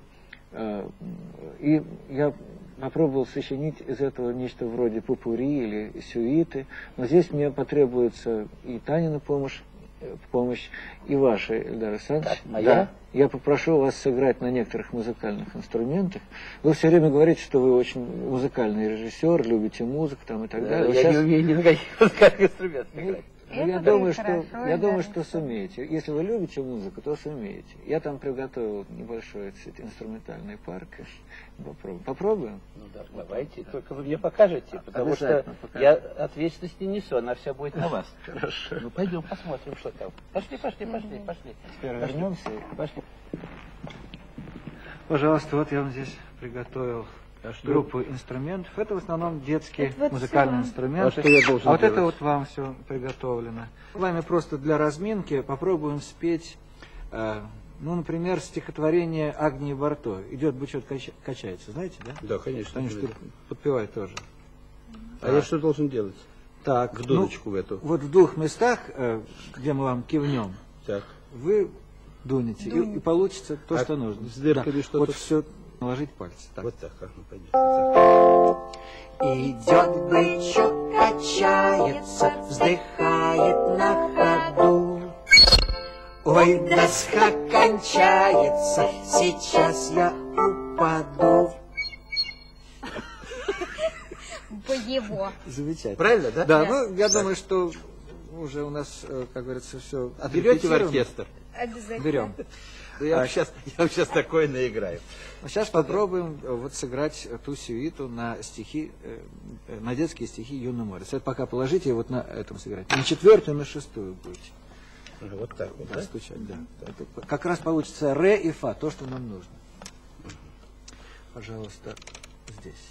S2: И я попробовал сочинить из этого нечто вроде попурри или сюиты, но здесь мне потребуется и Танина помощь, и ваша, Эльдар Александрович.
S3: Моя?
S2: Я попрошу вас сыграть на некоторых музыкальных инструментах. Вы все время говорите, что вы очень музыкальный режиссер, любите музыку там и так далее.
S3: Я не умею ни на каких музыкальных инструментах играть.
S2: Я думаю, что сумеете. Если вы любите музыку, то сумеете. Я там приготовил небольшой инструментальный парк. Попробуем?
S3: Ну да, давайте. Только вы мне покажете, потому что я ответственность не несу, она вся будет на вас.
S2: Хорошо.
S3: Ну пойдем посмотрим, что там. Пошли.
S2: Теперь вернемся. Пошли. Пожалуйста, вот я вам здесь приготовил группу инструментов. Это в основном детские музыкальные инструменты.
S3: А что я должен
S2: вот
S3: делать?
S2: это вот вам все приготовлено. С вами просто для разминки попробуем спеть, ну, например, стихотворение Агнии Барто. Идет бычок качается, знаете, да?
S8: Да, конечно.
S2: Конечно, подпевай тоже.
S8: А я что должен делать?
S2: Так,
S8: В дудочку в эту.
S2: Вот в двух местах, где мы вам кивнем,
S8: Так.
S2: вы дунете, и получится то, что нужно.
S8: с дырками
S2: Да.
S8: что-то?
S2: Вот все наложить пальцы. Так.
S8: Вот так, ага, пойдем.
S5: Идет бычок, качается, вздыхает на ходу. Ой, доска кончается, сейчас я упаду.
S4: по его.
S1: Замечательно.
S8: Правильно, да?
S1: Да, ну, я думаю, что уже у нас, как говорится, все
S8: Берете в оркестр.
S4: Обязательно.
S1: Берем.
S8: Я вам сейчас такое наиграю.
S1: Сейчас попробуем вот сыграть ту сюиту на стихи, на детские стихи Юный Морец. Это пока положите, вот на этом сыграть. На 4-ю, на 6-ю будете.
S8: Вот так вот, да?
S1: Стучать, да. Это как раз получится ре и фа, то, что нам нужно. Пожалуйста, здесь.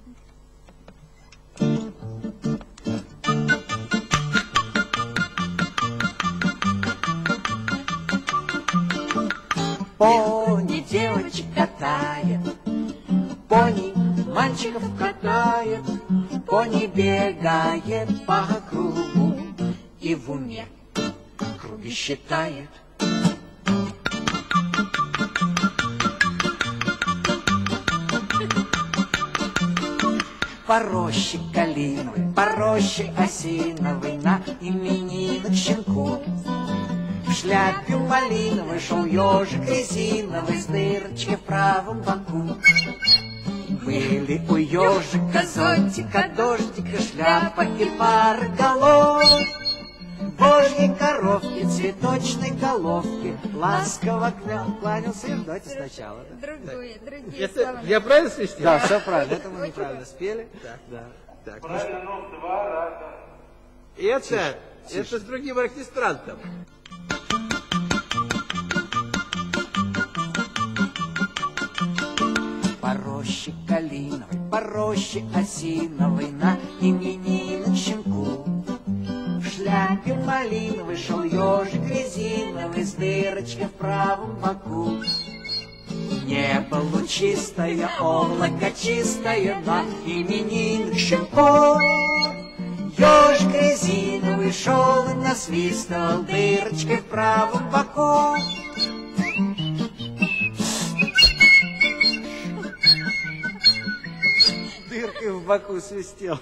S5: Пони девочек катает, пони мальчиков катает, пони бегает по кругу и в уме круги считает. По роще калиновой, по роще осиновой на именинах щенков. В шляпе малиновой шел ежик резиновый с дырочкой в правом боку. Были у ежика зонтика, дождика, шляпа и пара голов. Божьей коровки, цветочной головки, ласково кланялся. Давайте сначала. Да?
S4: Другие слова.
S8: Я правильно свистел?
S1: Да, все правильно. Это мы неправильно спели.
S8: Так. Это с другим оркестрантом.
S5: По роще калиновой, по роще осиновой на именинах щенку. В шляпе малиновой шел ежик резиновый с дырочкой в правом боку. Небо лучистое, облако чистое на именинах щенков. Ежик резиновый шел и насвистывал дырочкой в правом боку.
S1: Дыркой в боку свистел.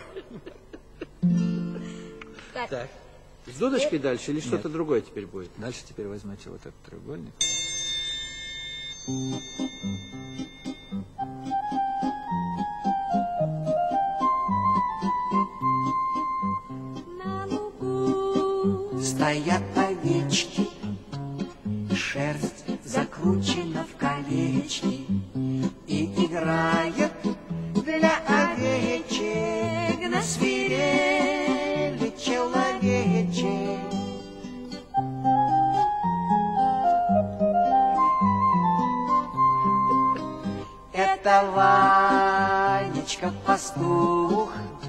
S8: Так. С дудочкой дальше или что-то другое теперь будет?
S1: Дальше теперь возьмете вот этот треугольник.
S5: На лугу стоят овечки, шерсть закручена в колечки, и играет для овечек на свирели человечек. Это Ванечка пастух,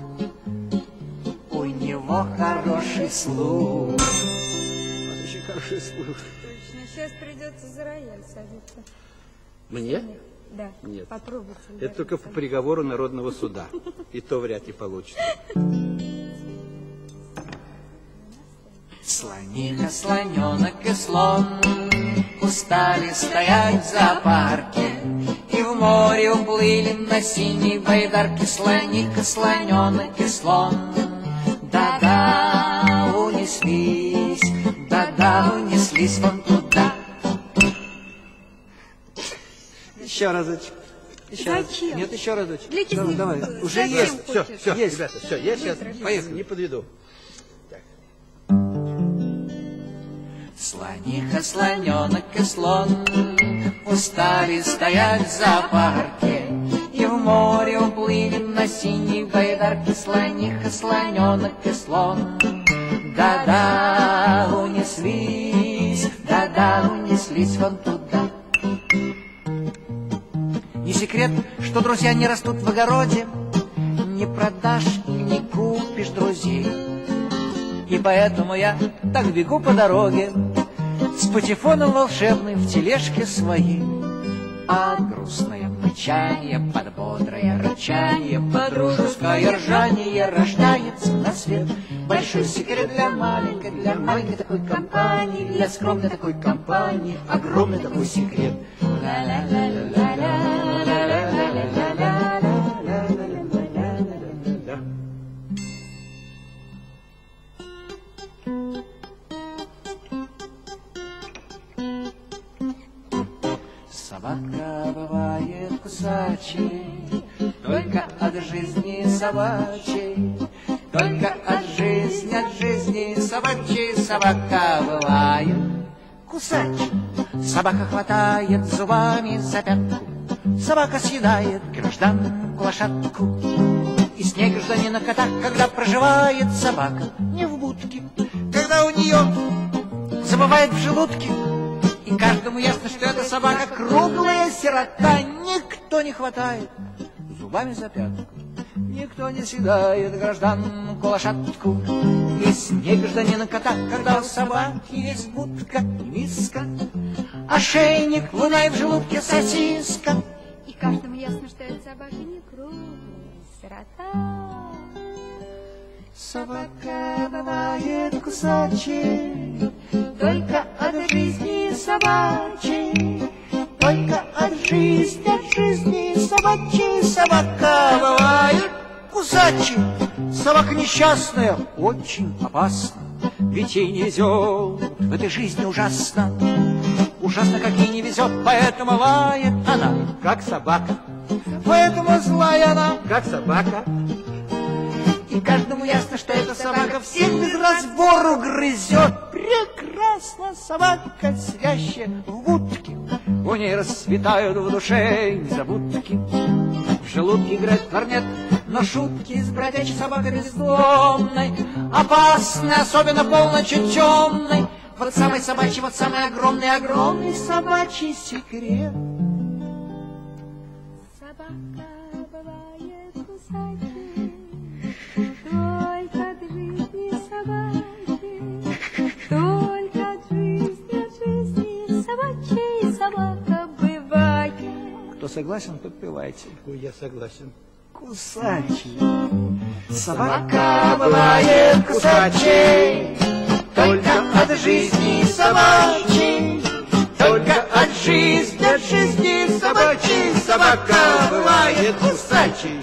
S5: у него хороший слух.
S1: Очень хороший слух.
S4: Точно. Сейчас придется за рояль садиться.
S8: Мне?
S4: Да.
S8: Нет.
S4: Попробуйте.
S8: Это только по приговору Народного суда. И то вряд ли получится.
S5: Слониха, слоненок и слон устали стоять в зоопарке, и в море уплыли на синей байдарке. Слониха, слоненок и слон, да-да, унеслись, да-да, унеслись вон туда.
S1: Еще разочек. Еще раз.
S4: Зачем?
S1: Нет, еще разочек.
S4: Для чего?
S1: Давай.
S8: Уже
S4: Зачем
S8: есть. Все,
S4: хочешь?
S8: все,
S1: Есть.
S8: ребята, все, я сейчас поехали, не подведу.
S5: Слониха, слоненок и слон устали стоять в зоопарке, и в море уплыли на синей байдарке. Слониха, слоненок и слон, да-да, унеслись вон туда. Не секрет, что друзья не растут в огороде, не продашь и не купишь друзей. И поэтому я так бегу по дороге с патефоном волшебным в тележке своей. А грустное мычание под бодрое рычание, под дружеское ржание рождается на свет. Большой секрет для маленькой такой компании, для скромной такой компании огромный такой секрет. Собака бывает кусачей, только от жизни собачьей, только от жизни собачьей собака бывает кусачей. Собака хватает зубами за пятку, собака съедает гражданку лошадку. И снег гражданина кота, когда проживает собака не в будке, когда у нее забывает в желудке. И каждому ясно, что эта собака круглая сирота. Никто не хватает зубами за пятку, никто не съедает гражданку лошадку. И снег гражданина кота, когда у собаки есть будка и миска, ошейник, луна и в желудке сосиска.
S4: И каждому ясно, что эта собака не круглая сирота.
S5: Собака бывает кусачей, только от жизни собачьей, только от жизни собачьей. Собака бывает кусачей. Собака несчастная, очень опасна, ведь ей не везет в этой жизни ужасно. Ужасно, как ей не везет, поэтому лает она, как собака. Поэтому злая она, как собака. И каждому ясно, что эта собака всех без разбору грызет. Прекрасна собака, сидящая в будке, у ней расцветают в душе незабудки. В желудке играет кларнет, но шутки с бродячей собакой бездомной опасны, особенно полночью темной. Вот самый собачий, вот самый огромный собачий секрет.
S4: Собака бывает кусачей, только от жизни собачьей, только от жизни собачьей собака бывает.
S5: Кто согласен, подпевайте.
S8: Я согласен.
S5: Кусачий. Собака бывает кусачей, только от жизни собачьей, только от жизни собачьей. Собака бывает кусачей.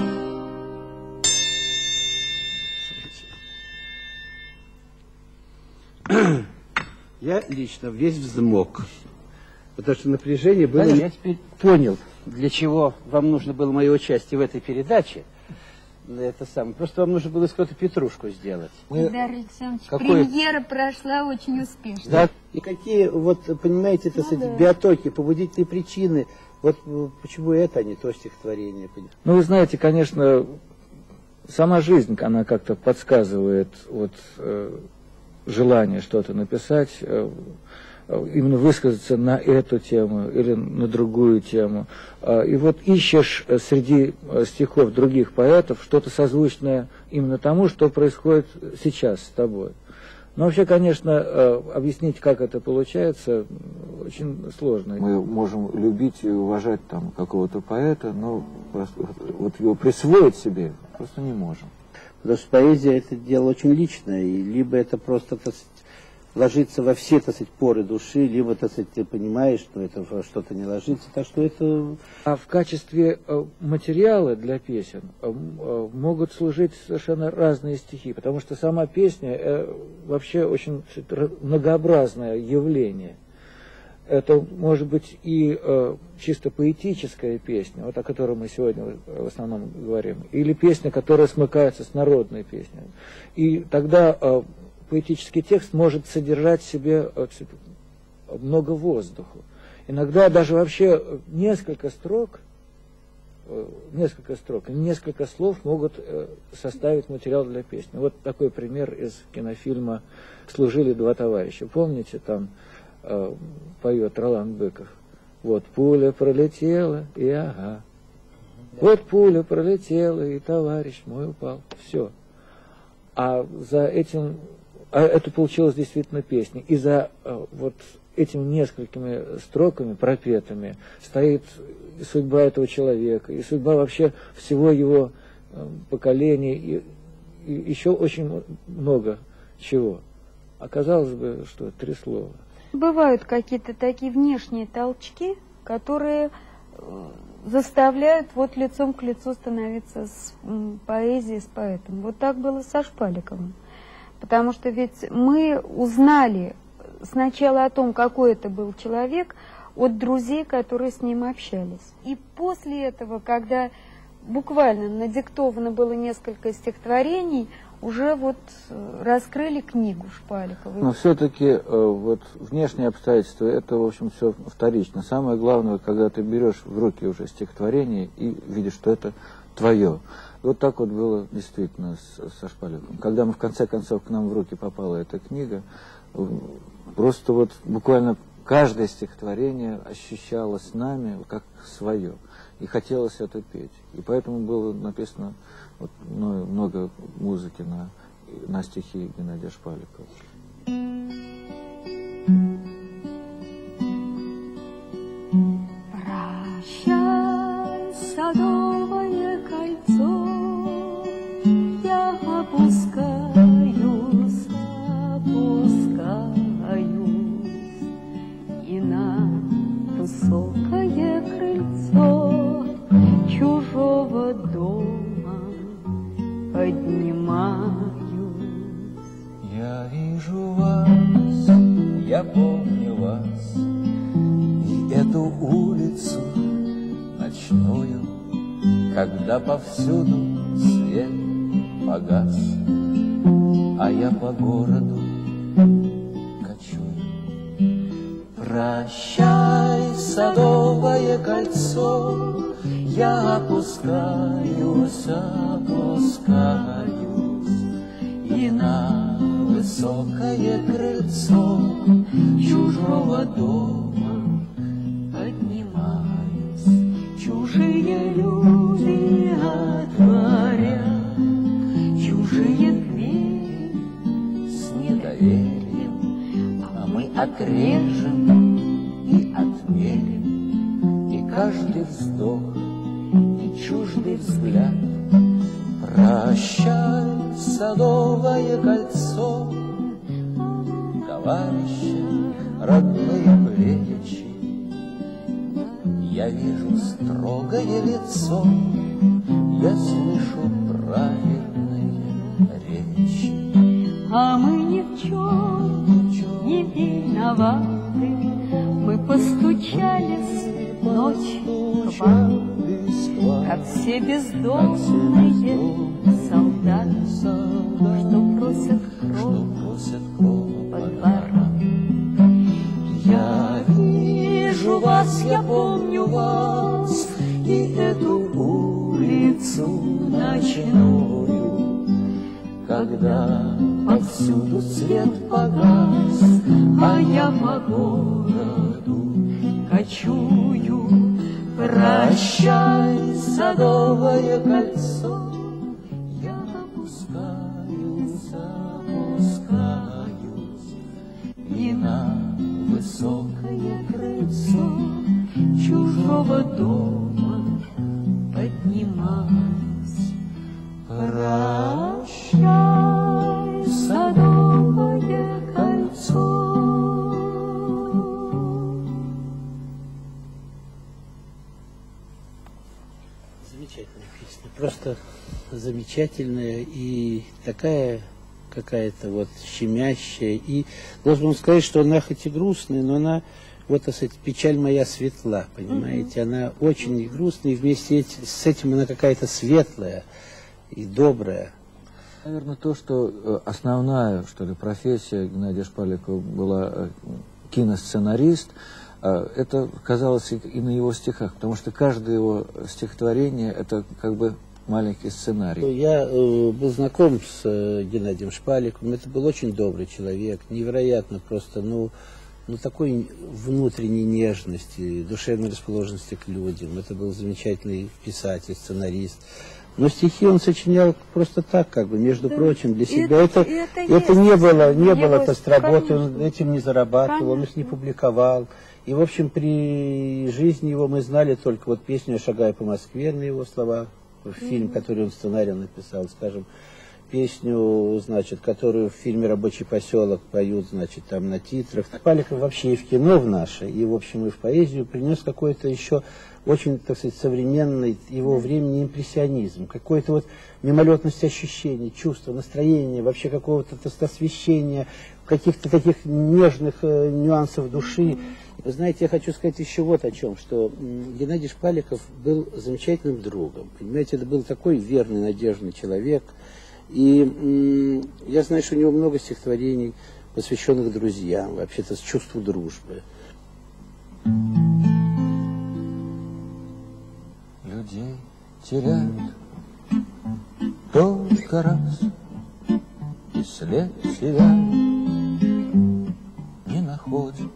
S8: Я лично весь взмок, потому что напряжение было...
S3: Я теперь понял, для чего вам нужно было мое участие в этой передаче. Это самое. Просто вам нужно было из какую-то петрушку сделать.
S4: Эльдар Александрович, премьера прошла очень успешно.
S3: Да.
S9: И какие, вот, понимаете, это биотоки, побудительные причины, вот почему это, а не то стихотворение?
S1: Ну, вы знаете, конечно, сама жизнь, она как-то подсказывает вот, желание что-то написать, именно высказаться на эту тему или на другую тему. И вот ищешь среди стихов других поэтов что-то созвучное именно тому, что происходит сейчас с тобой. Но вообще, конечно, объяснить, как это получается, очень сложно.
S2: Мы можем любить и уважать там какого-то поэта, но просто, вот его присвоить себе просто не можем.
S9: Потому что поэзия это дело очень личное, и либо это просто, так сказать, ложится во все, так сказать, поры души, либо, так сказать, ты понимаешь, что это что-то не ложится, так что это...
S1: А в качестве материала для песен могут служить совершенно разные стихи, потому что сама песня вообще очень многообразное явление. Это может быть и чисто поэтическая песня, вот о которой мы сегодня в основном говорим, или песня, которая смыкается с народной песней. И тогда поэтический текст может содержать в себе много воздуха. Иногда даже вообще несколько строк, несколько слов могут составить материал для песни. Вот такой пример из кинофильма «Служили два товарища». Помните, там поет Ролан Быков. Вот пуля пролетела, и ага. Вот пуля пролетела, и товарищ мой упал. Все. А за этим... это получилась действительно песня. И за вот этими несколькими строками пропетыми стоит судьба этого человека, и судьба вообще всего его поколения, и еще очень много чего. Оказалось бы, что 3 слова.
S4: Бывают какие-то такие внешние толчки, которые заставляют вот лицом к лицу становиться с поэзией, с поэтом. Вот так было со Шпаликовым. Потому что ведь мы узнали сначала о том, какой это был человек, от друзей, которые с ним общались. И после этого, когда буквально надиктовано было несколько стихотворений, уже вот раскрыли книгу Шпаликовой.
S1: Но все-таки вот внешние обстоятельства, это, в общем, все вторично. Самое главное, когда ты берешь в руки уже стихотворение и видишь, что это твое. Вот так вот было действительно со Шпаликовым. Когда мы в конце концов к нам в руки попала эта книга, просто вот буквально каждое стихотворение ощущалось нами как свое. И хотелось это петь. И поэтому было написано вот, много музыки на стихи Геннадия Шпаликова.
S6: Прощай, садовое кольцо, я опускаюсь, и на высокое крыльцо чужого дома поднимаюсь.
S5: Я вижу вас, я помню вас, и эту улицу ночную, когда повсюду свет погас, а я по городу кочую. Прощай, садовое кольцо, я опускаюсь, и на высокое крыльцо чужого дома поднимаюсь. Чужие люди отворят чужие двери с недоверием, а мы отрежем и отмерим, и каждый вздох, и чуждый взгляд. Прощай, садовое кольцо, товарищи, родные плечи. Я вижу строгое лицо, я слышу правильные речи.
S6: А мы ни в чем не виноваты, мы постучались ночью к вам, как все бездомные солдаты, что просят кровь по дворам.
S5: Я вижу вас, я помню вас, и эту улицу ночную, когда повсюду свет погас, а я по городу кочую. Прощай, садовое кольцо, я опускаюсь, и на высокое крыльцо чужого дома поднимаюсь. Прощай, садовое кольцо.
S9: Замечательная песня, просто замечательная и такая какая-то вот щемящая. И должен вам сказать, что она хоть и грустная, но она, вот, так сказать, печаль моя светла, понимаете? Она очень грустная, и вместе с этим она какая-то светлая и добрая.
S1: Наверное, то, что основная, что ли, профессия Геннадия Шпаликова была киносценарист, это казалось и на его стихах, потому что каждое его стихотворение – это как бы маленький сценарий.
S9: Я был знаком с Геннадием Шпаликовым, это был очень добрый человек, невероятно просто, такой внутренней нежности, душевной расположенности к людям. Это был замечательный писатель, сценарист. Но стихи он сочинял просто так, как бы, между прочим, для себя. Это не было работы, он этим не зарабатывал, он их не публиковал. И, в общем, при жизни его мы знали только вот песню «Я шагаю по Москве» на его слова, фильм, который он сценарием написал, скажем, песню, значит, которую в фильме «Рабочий поселок» поют, значит, там на титрах. Шпаликов вообще и в кино в наше, и, в общем, и в поэзию принес какой-то еще очень, так сказать, современный его времени импрессионизм, какой-то вот мимолетность ощущений, чувства, настроения, вообще какого-то освещения, каких-то таких нежных нюансов души. Вы знаете, я хочу сказать еще вот о чем, что Геннадий Шпаликов был замечательным другом. Понимаете, это был такой верный, надежный человек. И я знаю, что у него много стихотворений, посвященных друзьям, вообще-то с чувству дружбы.
S5: Людей теряют только раз, и след себя не находит.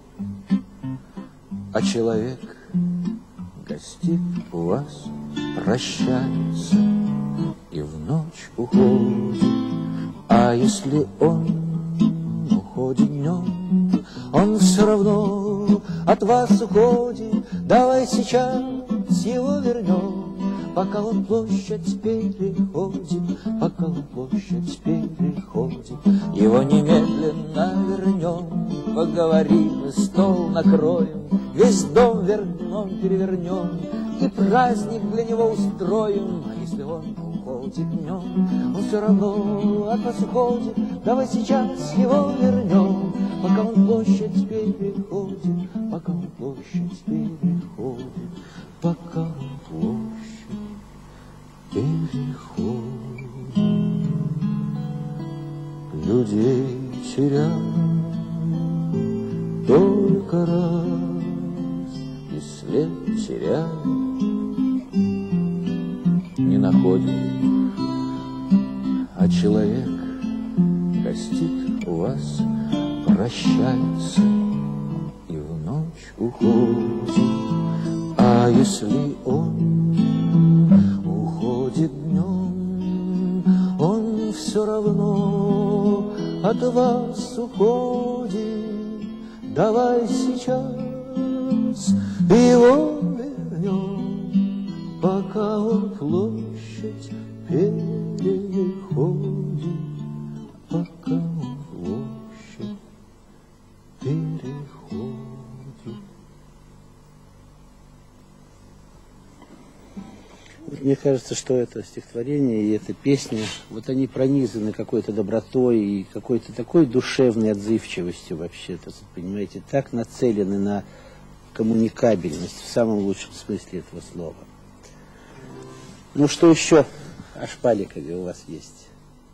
S5: А человек гостит у вас, прощается и в ночь уходит. А если он уходит днем, он все равно от вас уходит. Давай сейчас его вернем, пока он площадь переходит, пока он площадь переходит. Его немедленно вернем, поговорим и стол накроем, весь дом вернем, перевернем и праздник для него устроим. А если он уходит днем, он все равно от вас уходит. Давай сейчас его вернем, пока он площадь переходит, пока он площадь переходит, пока он площадь переходит. Людей теряют только раз, и след теряют, не находит. А человек гостит у вас, прощается и в ночь уходит. А если он уходит днем, он все равно от вас уходит. Давай сейчас его вернем, пока он площадь переходит, пока он площадь переходит.
S9: Мне кажется, что это стихотворение и эта песня, вот они пронизаны какой-то добротой и какой-то такой душевной отзывчивостью вообще-то, понимаете, так нацелены на коммуникабельность в самом лучшем смысле этого слова. Ну, что еще о Шпаликове у вас есть?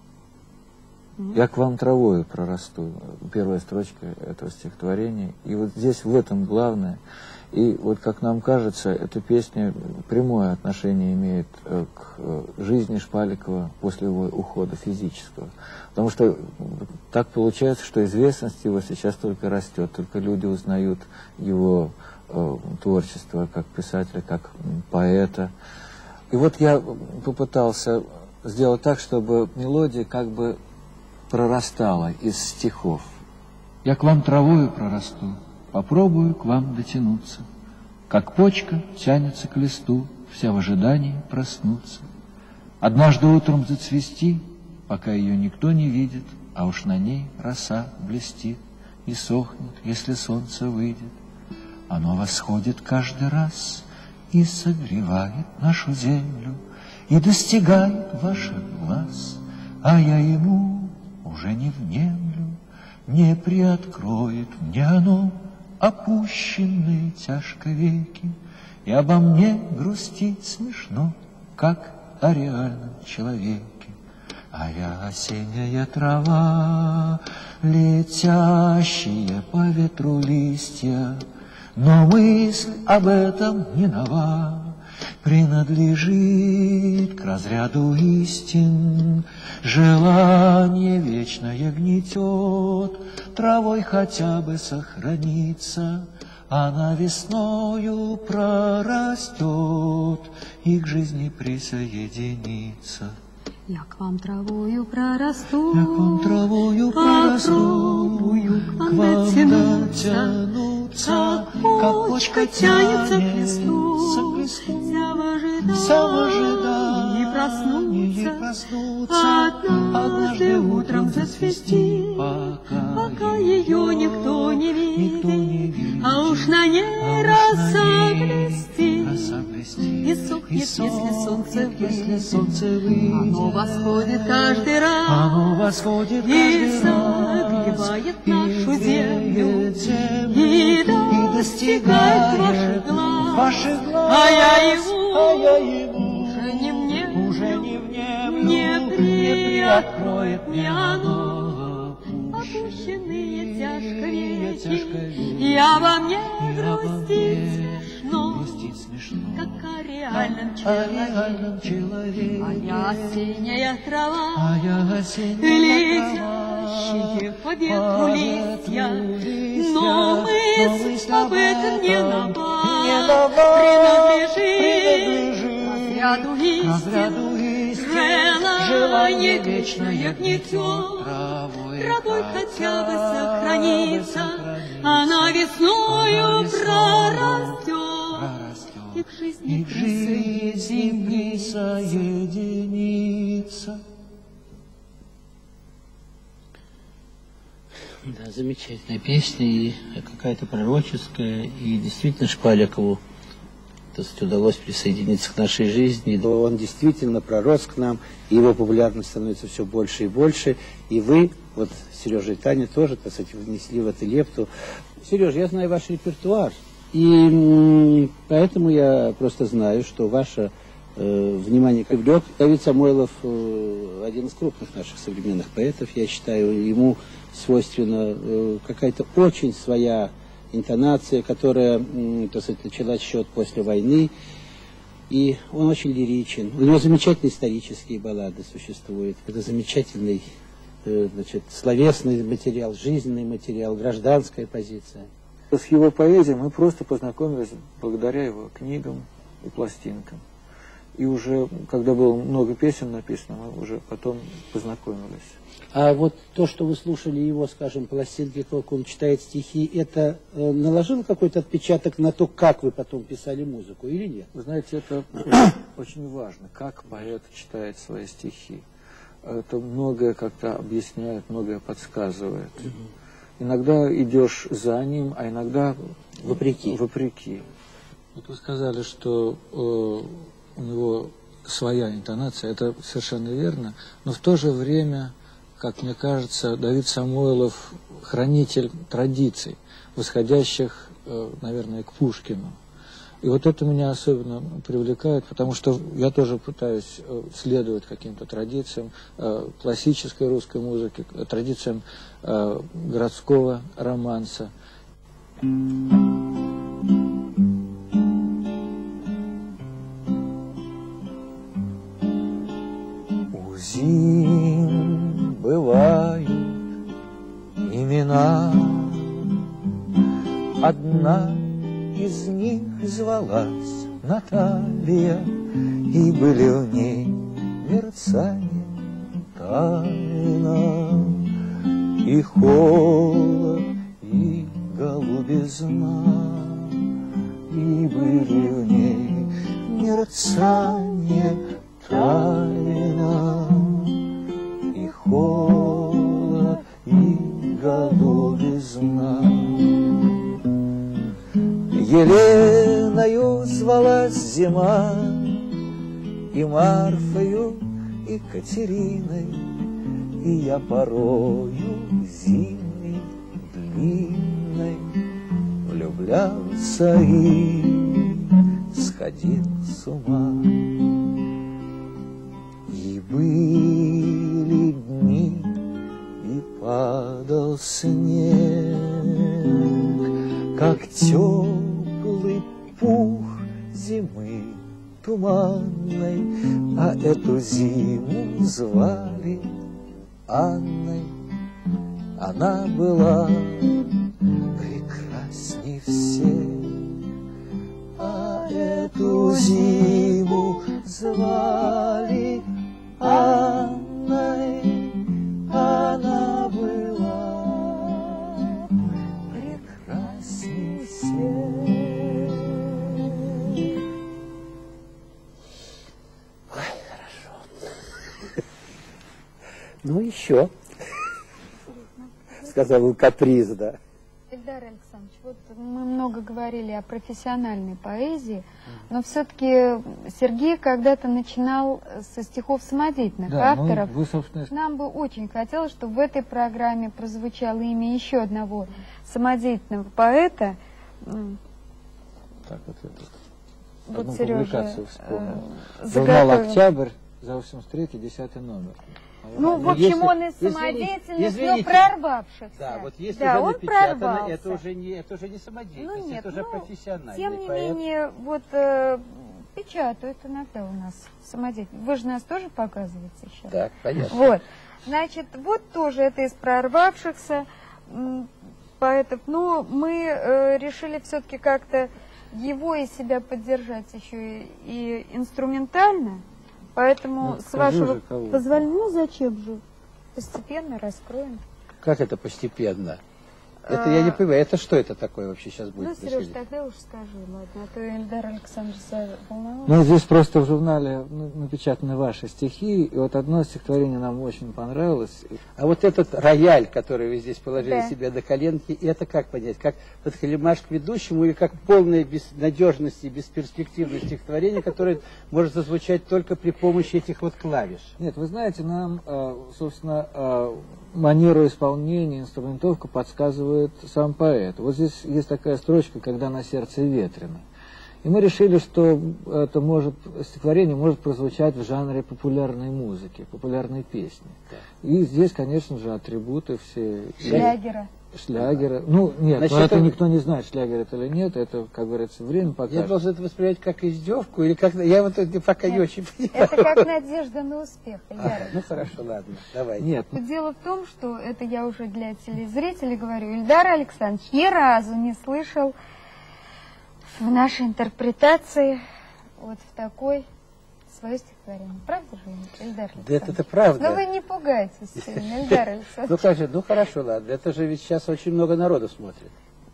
S1: «Я к вам травою прорасту», первая строчка этого стихотворения. И вот здесь в этом главное. И вот, как нам кажется, эта песня прямое отношение имеет к жизни Шпаликова после его ухода физического. Потому что так получается, что известность его сейчас только растет, только люди узнают его творчество как писателя, как поэта. И вот я попытался сделать так, чтобы мелодия как бы прорастала из стихов. «Я к вам травою прорасту, попробую к вам дотянуться, как почка тянется к листу, вся в ожидании проснуться. Однажды утром зацвести, пока ее никто не видит, а уж на ней роса блестит и сохнет, если солнце выйдет. Оно восходит каждый раз и согревает нашу землю, и достигает ваших глаз, а я ему уже не внемлю, не приоткроет мне оно опущенные тяжко веки, и обо мне грустить смешно, как о реальном человеке. А я осенняя трава, летящие по ветру листья, но мысль об этом не нова, принадлежит к разряду истин. Желание вечное гнетет, травой хотя бы сохраниться, она весною прорастет и к жизни присоединится.
S6: Я к вам травою прорасту,
S5: я к вам травою
S6: попробую к вам дотянуться, как почка тянется к листу, вся в ожидании проснуться, однажды утром зацвести, пока ее никто не видит, а уж на ней роса блестит, и сохнет, если солнце выйдет. Оно восходит каждый раз, и согревает нашу землю, и
S5: достигает ваших глаз, а я ему уже не внемлю, не приоткроет мне оно.
S6: Опущенные тяжко веки, я во мне грустить смешно, как о реальном человеке. А я осенняя трава, летящие по ветру листья, но мысль об этом не нова, принадлежит разряду истин. Желание вечное гнетет, травой хотя бы сохранится, она весною прорастет. И к жизни
S5: присоединиться.
S9: Да, замечательная песня, и какая-то пророческая, и действительно Шпаликову, то есть, удалось присоединиться к нашей жизни. И он действительно пророс к нам, и его популярность становится все больше и больше. И вы, вот Сережа и Таня тоже, так сказать, внесли в эту лепту. Сережа, я знаю ваш репертуар. И поэтому я просто знаю, что ваше внимание привлек Давид Самойлов, один из крупных наших современных поэтов, я считаю, ему свойственна какая-то очень своя интонация, которая, так сказать, начала счет после войны, и он очень лиричен. У него замечательные исторические баллады существуют. Это замечательный, значит, словесный материал, жизненный материал, гражданская позиция.
S2: С его поэзией мы просто познакомились благодаря его книгам и пластинкам. И уже, когда было много песен написано, мы уже потом познакомились.
S9: А вот то, что вы слушали его, скажем, пластинки, как он читает стихи, это наложило какой-то отпечаток на то, как вы потом писали музыку, или нет?
S2: Вы знаете, это очень важно, как поэт читает свои стихи. Это многое как-то объясняет, многое подсказывает. Иногда идешь за ним, а иногда вопреки.
S1: Вот вы сказали, что у него своя интонация, это совершенно верно, но в то же время, как мне кажется, Давид Самойлов хранитель традиций, восходящих, наверное, к Пушкину. И вот это меня особенно привлекает, потому что я тоже пытаюсь следовать каким-то традициям классической русской музыки, традициям городского романса.
S5: У зим бывают имена, одна из них звалась Наталья, и были в ней мерцание, тайна, и холод, и голубизна, и были в ней мерцание, тайна, и холод, и голубизна. Еленою звалась зима, и Марфою, и Катериной, и я порою зимой длинной влюблялся и сходил с ума. И были дни, и падал снег, как теплый пух зимы туманной, а эту зиму звали Анной. Она была прекрасней всех, а эту зиму звали Анной. Она была прекрасней всех. Ой, хорошо.
S9: Ну, еще. Сказал каприз, да.
S4: Эльдар Александрович, вот мы много говорили о профессиональной поэзии, но все-таки Сергей когда-то начинал со стихов самодеятельных авторов.
S1: Вы, собственно...
S4: Нам бы очень хотелось, чтобы в этой программе прозвучало имя еще одного самодеятельного поэта,
S2: Так вот это.
S4: Вот
S2: Одну
S4: Сережа
S2: публикацию вспомнил. Журнал
S4: заготовил.
S2: «Октябрь», за 83-й, 10 номер.
S4: Ну, в общем, он из самодеятельности, но прорвавшихся.
S9: Да, вот если
S4: да,
S9: уже
S4: он
S9: напечатано,
S4: прорвался.
S9: это уже не самодеятельность,
S4: Ну, нет,
S9: это уже профессионально.
S4: тем не менее, вот печатают иногда у нас самодеятельность. Вы же нас тоже показываете сейчас.
S9: Да, конечно.
S4: Вот. Значит, вот тоже это из прорвавшихся. Поэтому, но мы решили все-таки как-то его и себя поддержать еще и инструментально. Поэтому,
S2: Ну,
S4: с вашего
S2: же,
S4: позволения, ну зачем же? Постепенно раскроем.
S9: Как это постепенно? Это я не понимаю. Это что это такое вообще сейчас будет
S4: Ну, Сереж,
S9: происходить?
S4: тогда уж скажи, ладно, а то Ильдар Александрович волновался.
S2: Ну, здесь просто в журнале напечатаны ваши стихи, и вот одно стихотворение нам очень понравилось.
S9: А вот этот рояль, который вы здесь положили
S4: Да.
S9: себе на коленки, это как понять? Как подхалимаш к ведущему или как полная безнадежность и бесперспективность стихотворения, которое может зазвучать только при помощи этих вот клавиш?
S2: Нет, вы знаете, нам, собственно, манеру исполнения, инструментовку подсказывает сам поэт. Вот здесь есть такая строчка «Когда на сердце ветрено». И мы решили, что это стихотворение может прозвучать в жанре популярной музыки, популярной песни. И здесь, конечно же, атрибуты все.
S4: Шлягера.
S2: Шлягера. Ну, нет,
S9: Значит,
S2: но это
S9: это
S2: никто не знает, шлягер это или нет, это, как говорится, время покажет.
S9: Я должен это воспринимать как издевку или как... Я вот это пока не очень понимаю.
S4: Это как надежда на успех, Ильдар.
S9: Ну хорошо, ладно, давай.
S2: Нет,
S4: Дело в том, что это я уже для телезрителей говорю. Ильдар Александрович ни разу не слышал в нашей интерпретации вот в такой свое стихотворение. Правда же, Ильдар Александрович?
S9: Да это правда.
S4: Но вы не пугайтесь сильно, Ильдар Александрович.
S9: Ну как же, ну хорошо, ладно. Это же ведь сейчас очень много народу смотрит.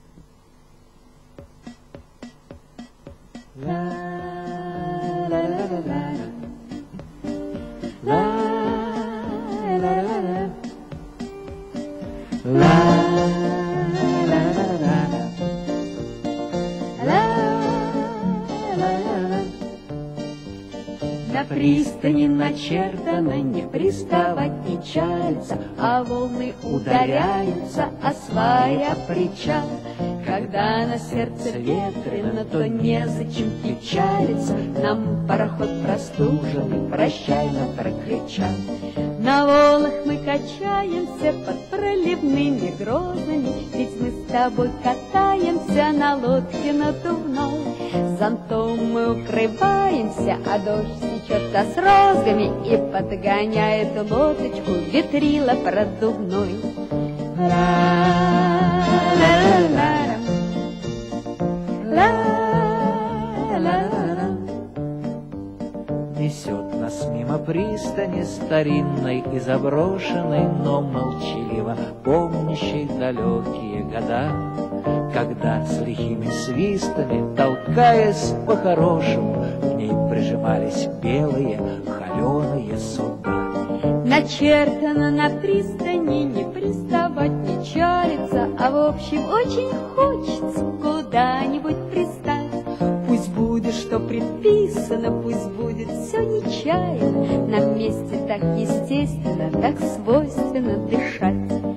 S6: На пристани начертано не приставать, не чалиться, а волны ударяются, освая причал. Когда на сердце ветрено, то незачем печалиться, нам пароход простуженный прощально прокричал. На волнах мы качаемся под проливными грозами, ведь мы с тобой катаемся на лодке надувной. Зонтом мы укрываемся, а дождь сечется с розгами и подгоняет лодочку ветрила продувной.
S5: Несет нас мимо пристани старинной и заброшенной, но молчаливо помнящей далекие года, когда с лихими свистами, толкаясь по-хорошему, к ней прижимались белые холеные суда.
S6: Начертано на пристани не приставать, не чалиться, а в общем очень хочется куда-нибудь пристать. Пусть будет, что предписано, пусть будет все нечаянно, на месте так естественно, так свойственно дышать.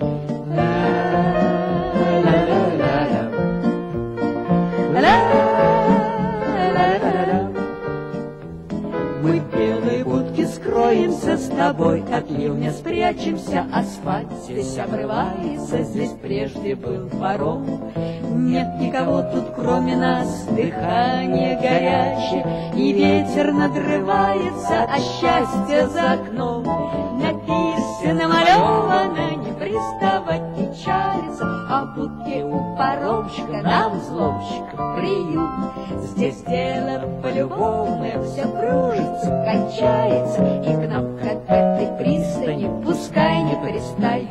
S6: Мы в белой будке скроемся с тобой, от ливня спрячемся, асфальт здесь обрывается, здесь прежде был паром. Нет никого тут, кроме нас, дыхание горячее, и ветер надрывается, а счастье за окном. Написано, малевано, не приставать, не чалиться, а в будке у паромщика нам, взломщикам, приют. Здесь дело по-любому, все кружится, кончается, и к нам, как к этой пристани, пускай не пристают.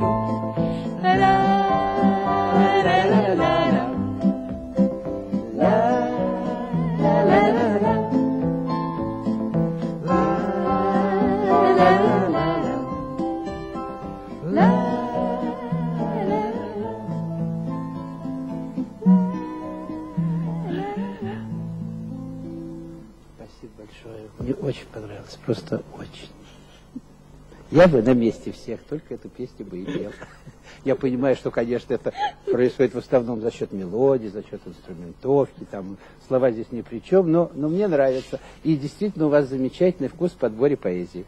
S9: Спасибо большое. Мне очень понравилось, просто очень.
S3: Я бы на месте всех только эту песню бы и пел. Я понимаю, что, конечно, это происходит в основном за счет мелодии, за счет инструментовки, там слова здесь ни при чем, но мне нравится. И действительно у вас замечательный вкус в подборе поэзии.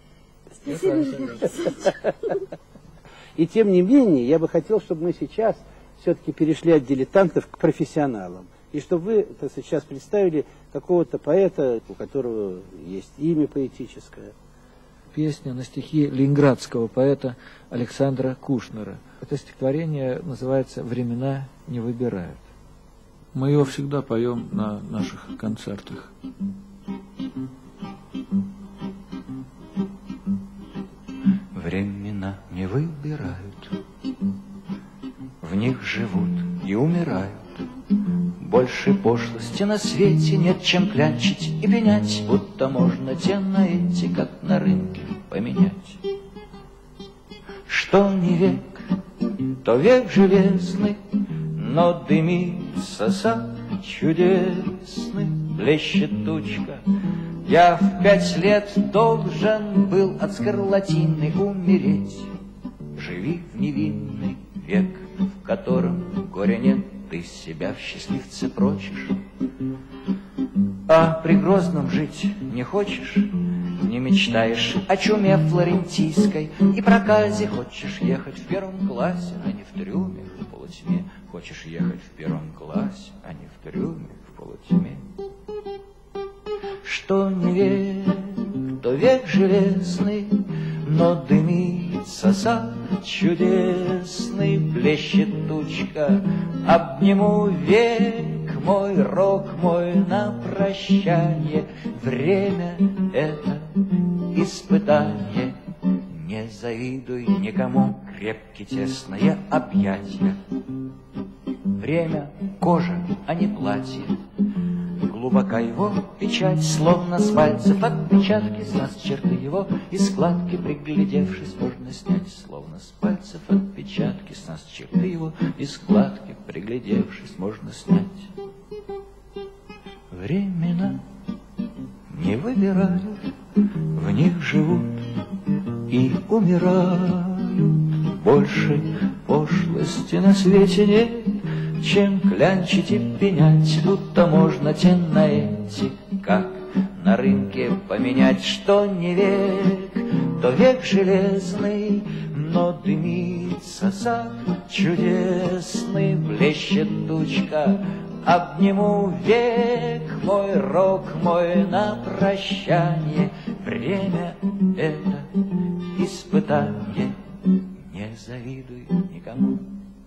S3: И тем не менее, я бы хотел, чтобы мы сейчас все-таки перешли от дилетантов к профессионалам. И чтобы вы сейчас представили какого-то поэта, у которого есть имя поэтическое.
S1: Песня на стихи ленинградского поэта Александра Кушнера. Это стихотворение называется «Времена не выбирают». Мы его всегда поем на наших концертах.
S5: Времена не выбирают, в них живут и умирают. Больше пошлости на свете нет, чем клянчить и пенять, будто можно те на эти, как на рынке, поменять. Что не век, то век железный, но дымится сад чудесный, блещет тучка. Я в 5 лет должен был от скарлатины умереть. Живи в невинный век, в котором горя нет, ты себя в счастливце прочишь. А при Грозном жить не хочешь, не мечтаешь о чуме флорентийской и проказе. Хочешь ехать в 1 классе, а не в трюме в полутьме. Хочешь ехать в 1 классе, а не в трюме в полутьме. Что не век, то век железный, но дымится сад чудесный, блещет тучка. Обниму век мой, рок мой на прощанье. Время — это испытание. Не завидуй никому, крепкие тесные объятия. Время — кожа, а не платье. Глубока его печать, словно с пальцев отпечатки, с нас черты его и складки, приглядевшись, можно снять. Словно с пальцев отпечатки, с нас черты его и складки, приглядевшись, можно снять. Времена не выбирают, в них живут и умирают. Больше пошлости на свете нет, чем клянчить и пенять, будто можно те на эти, как на рынке, поменять. Что не век, то век железный, но дымится сад чудесный, блещет тучка. Обниму век мой, рок мой на прощанье. Время — это испытание, не завидуй никому.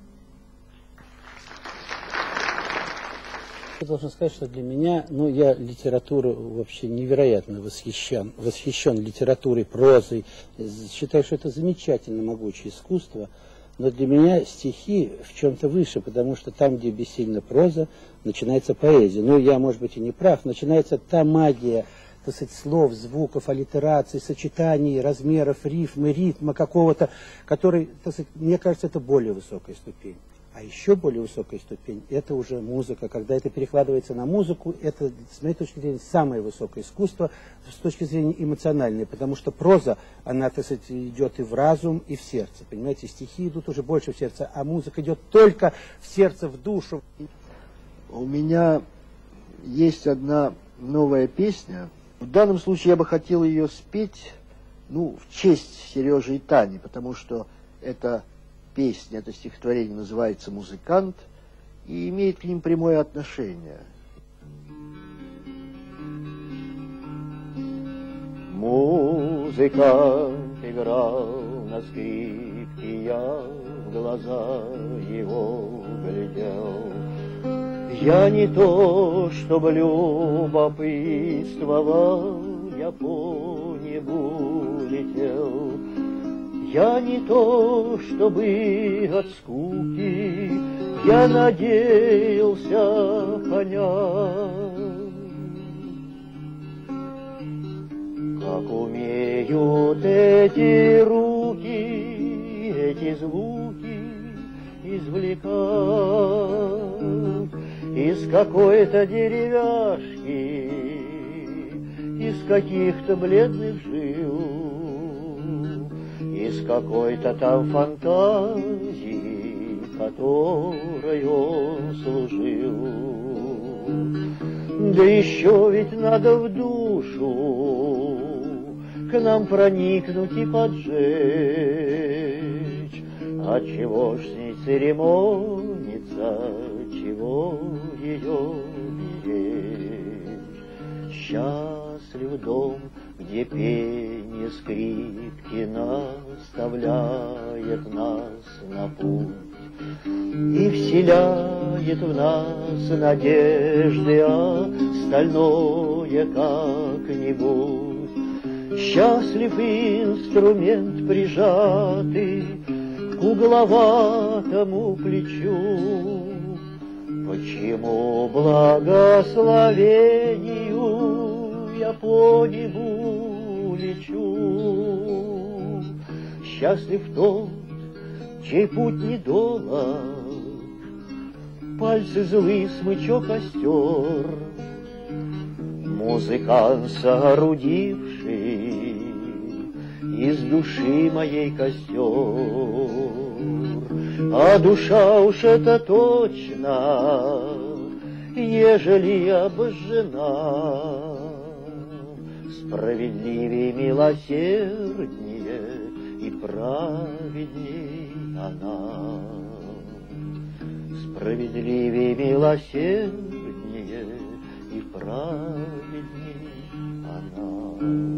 S3: Я должен сказать, что для меня, я литературу вообще невероятно восхищен литературой, прозой. Считаю, что это замечательно могучее искусство. Но для меня стихи в чем-то выше, потому что там, где бессильна проза, начинается поэзия. Я, может быть, и не прав, начинается та магия, так сказать, слов, звуков, аллитераций, сочетаний, размеров, рифмы, ритма какого-то, который, так сказать, мне кажется, это более высокая ступень. А еще более высокая ступень – это уже музыка. Когда это перекладывается на музыку, это, с моей точки зрения, самое высокое искусство с точки зрения эмоциональной, потому что проза, она, так сказать, идет и в разум, и в сердце. Понимаете, стихи идут уже больше в сердце, а музыка идет только в сердце, в душу.
S10: У меня есть одна новая песня. В данном случае я бы хотел ее спеть, в честь Сережи и Тани, потому что это песня, это стихотворение называется «Музыкант» и имеет к ним прямое отношение. Музыкант играл на скрипке, я в глаза его глядел. Я не то, чтобы любопытствовал, я по небу летел. Я не то, чтобы от скуки я надеялся понять, как умеют эти руки, эти звуки извлекать из какой-то деревяшки, из каких-то бледных жил. из какой-то там фантазии, которой он служил. Да еще ведь надо в душу к нам проникнуть и поджечь. А чего ж с ней церемониться, чего ее беречь? Счастлив дом, где пение скрипки наставляет нас на путь и вселяет в нас надежды остальное как-нибудь. Счастлив инструмент, прижатый к угловатому плечу. Почему благословению я по небу лечу? Счастлив тот, чей путь недолог, пальцы злые смычок остер, музыкант, соорудивший из души моей костер. А душа уж это точно, ежели обожжена, справедливее, милосерднее и праведней она. Справедливее, милосерднее и праведней она.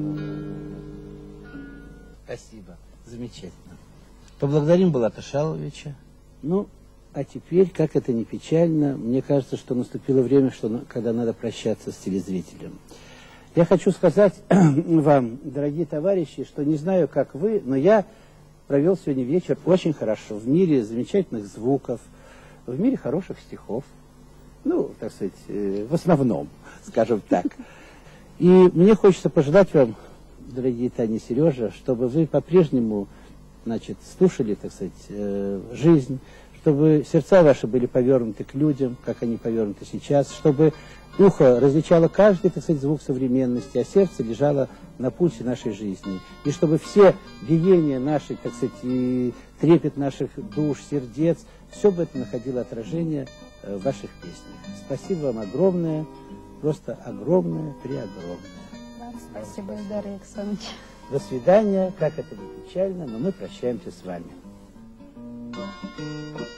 S9: Спасибо. Замечательно. Поблагодарим Булата Шаловича.
S3: Ну, а теперь, как это ни печально, мне кажется, что наступило время, когда надо прощаться с телезрителем. Я хочу сказать вам, дорогие товарищи, что не знаю, как вы, но я провел сегодня вечер очень хорошо, в мире замечательных звуков, в мире хороших стихов, ну, так сказать, в основном, скажем так. И мне хочется пожелать вам, дорогие Таня и Сережа, чтобы вы по-прежнему, значит, слушали, так сказать, жизнь, чтобы сердца ваши были повернуты к людям, как они повернуты сейчас, чтобы ухо различало каждый, так сказать, звук современности, а сердце лежало на пульсе нашей жизни. И чтобы все биения наши, так сказать, и трепет наших душ, сердец, все бы это находило отражение в ваших песнях. Спасибо вам огромное, просто огромное, преогромное.
S4: Вам спасибо, Эльдар Александрович.
S3: До свидания, как это ни печально, но мы прощаемся с вами.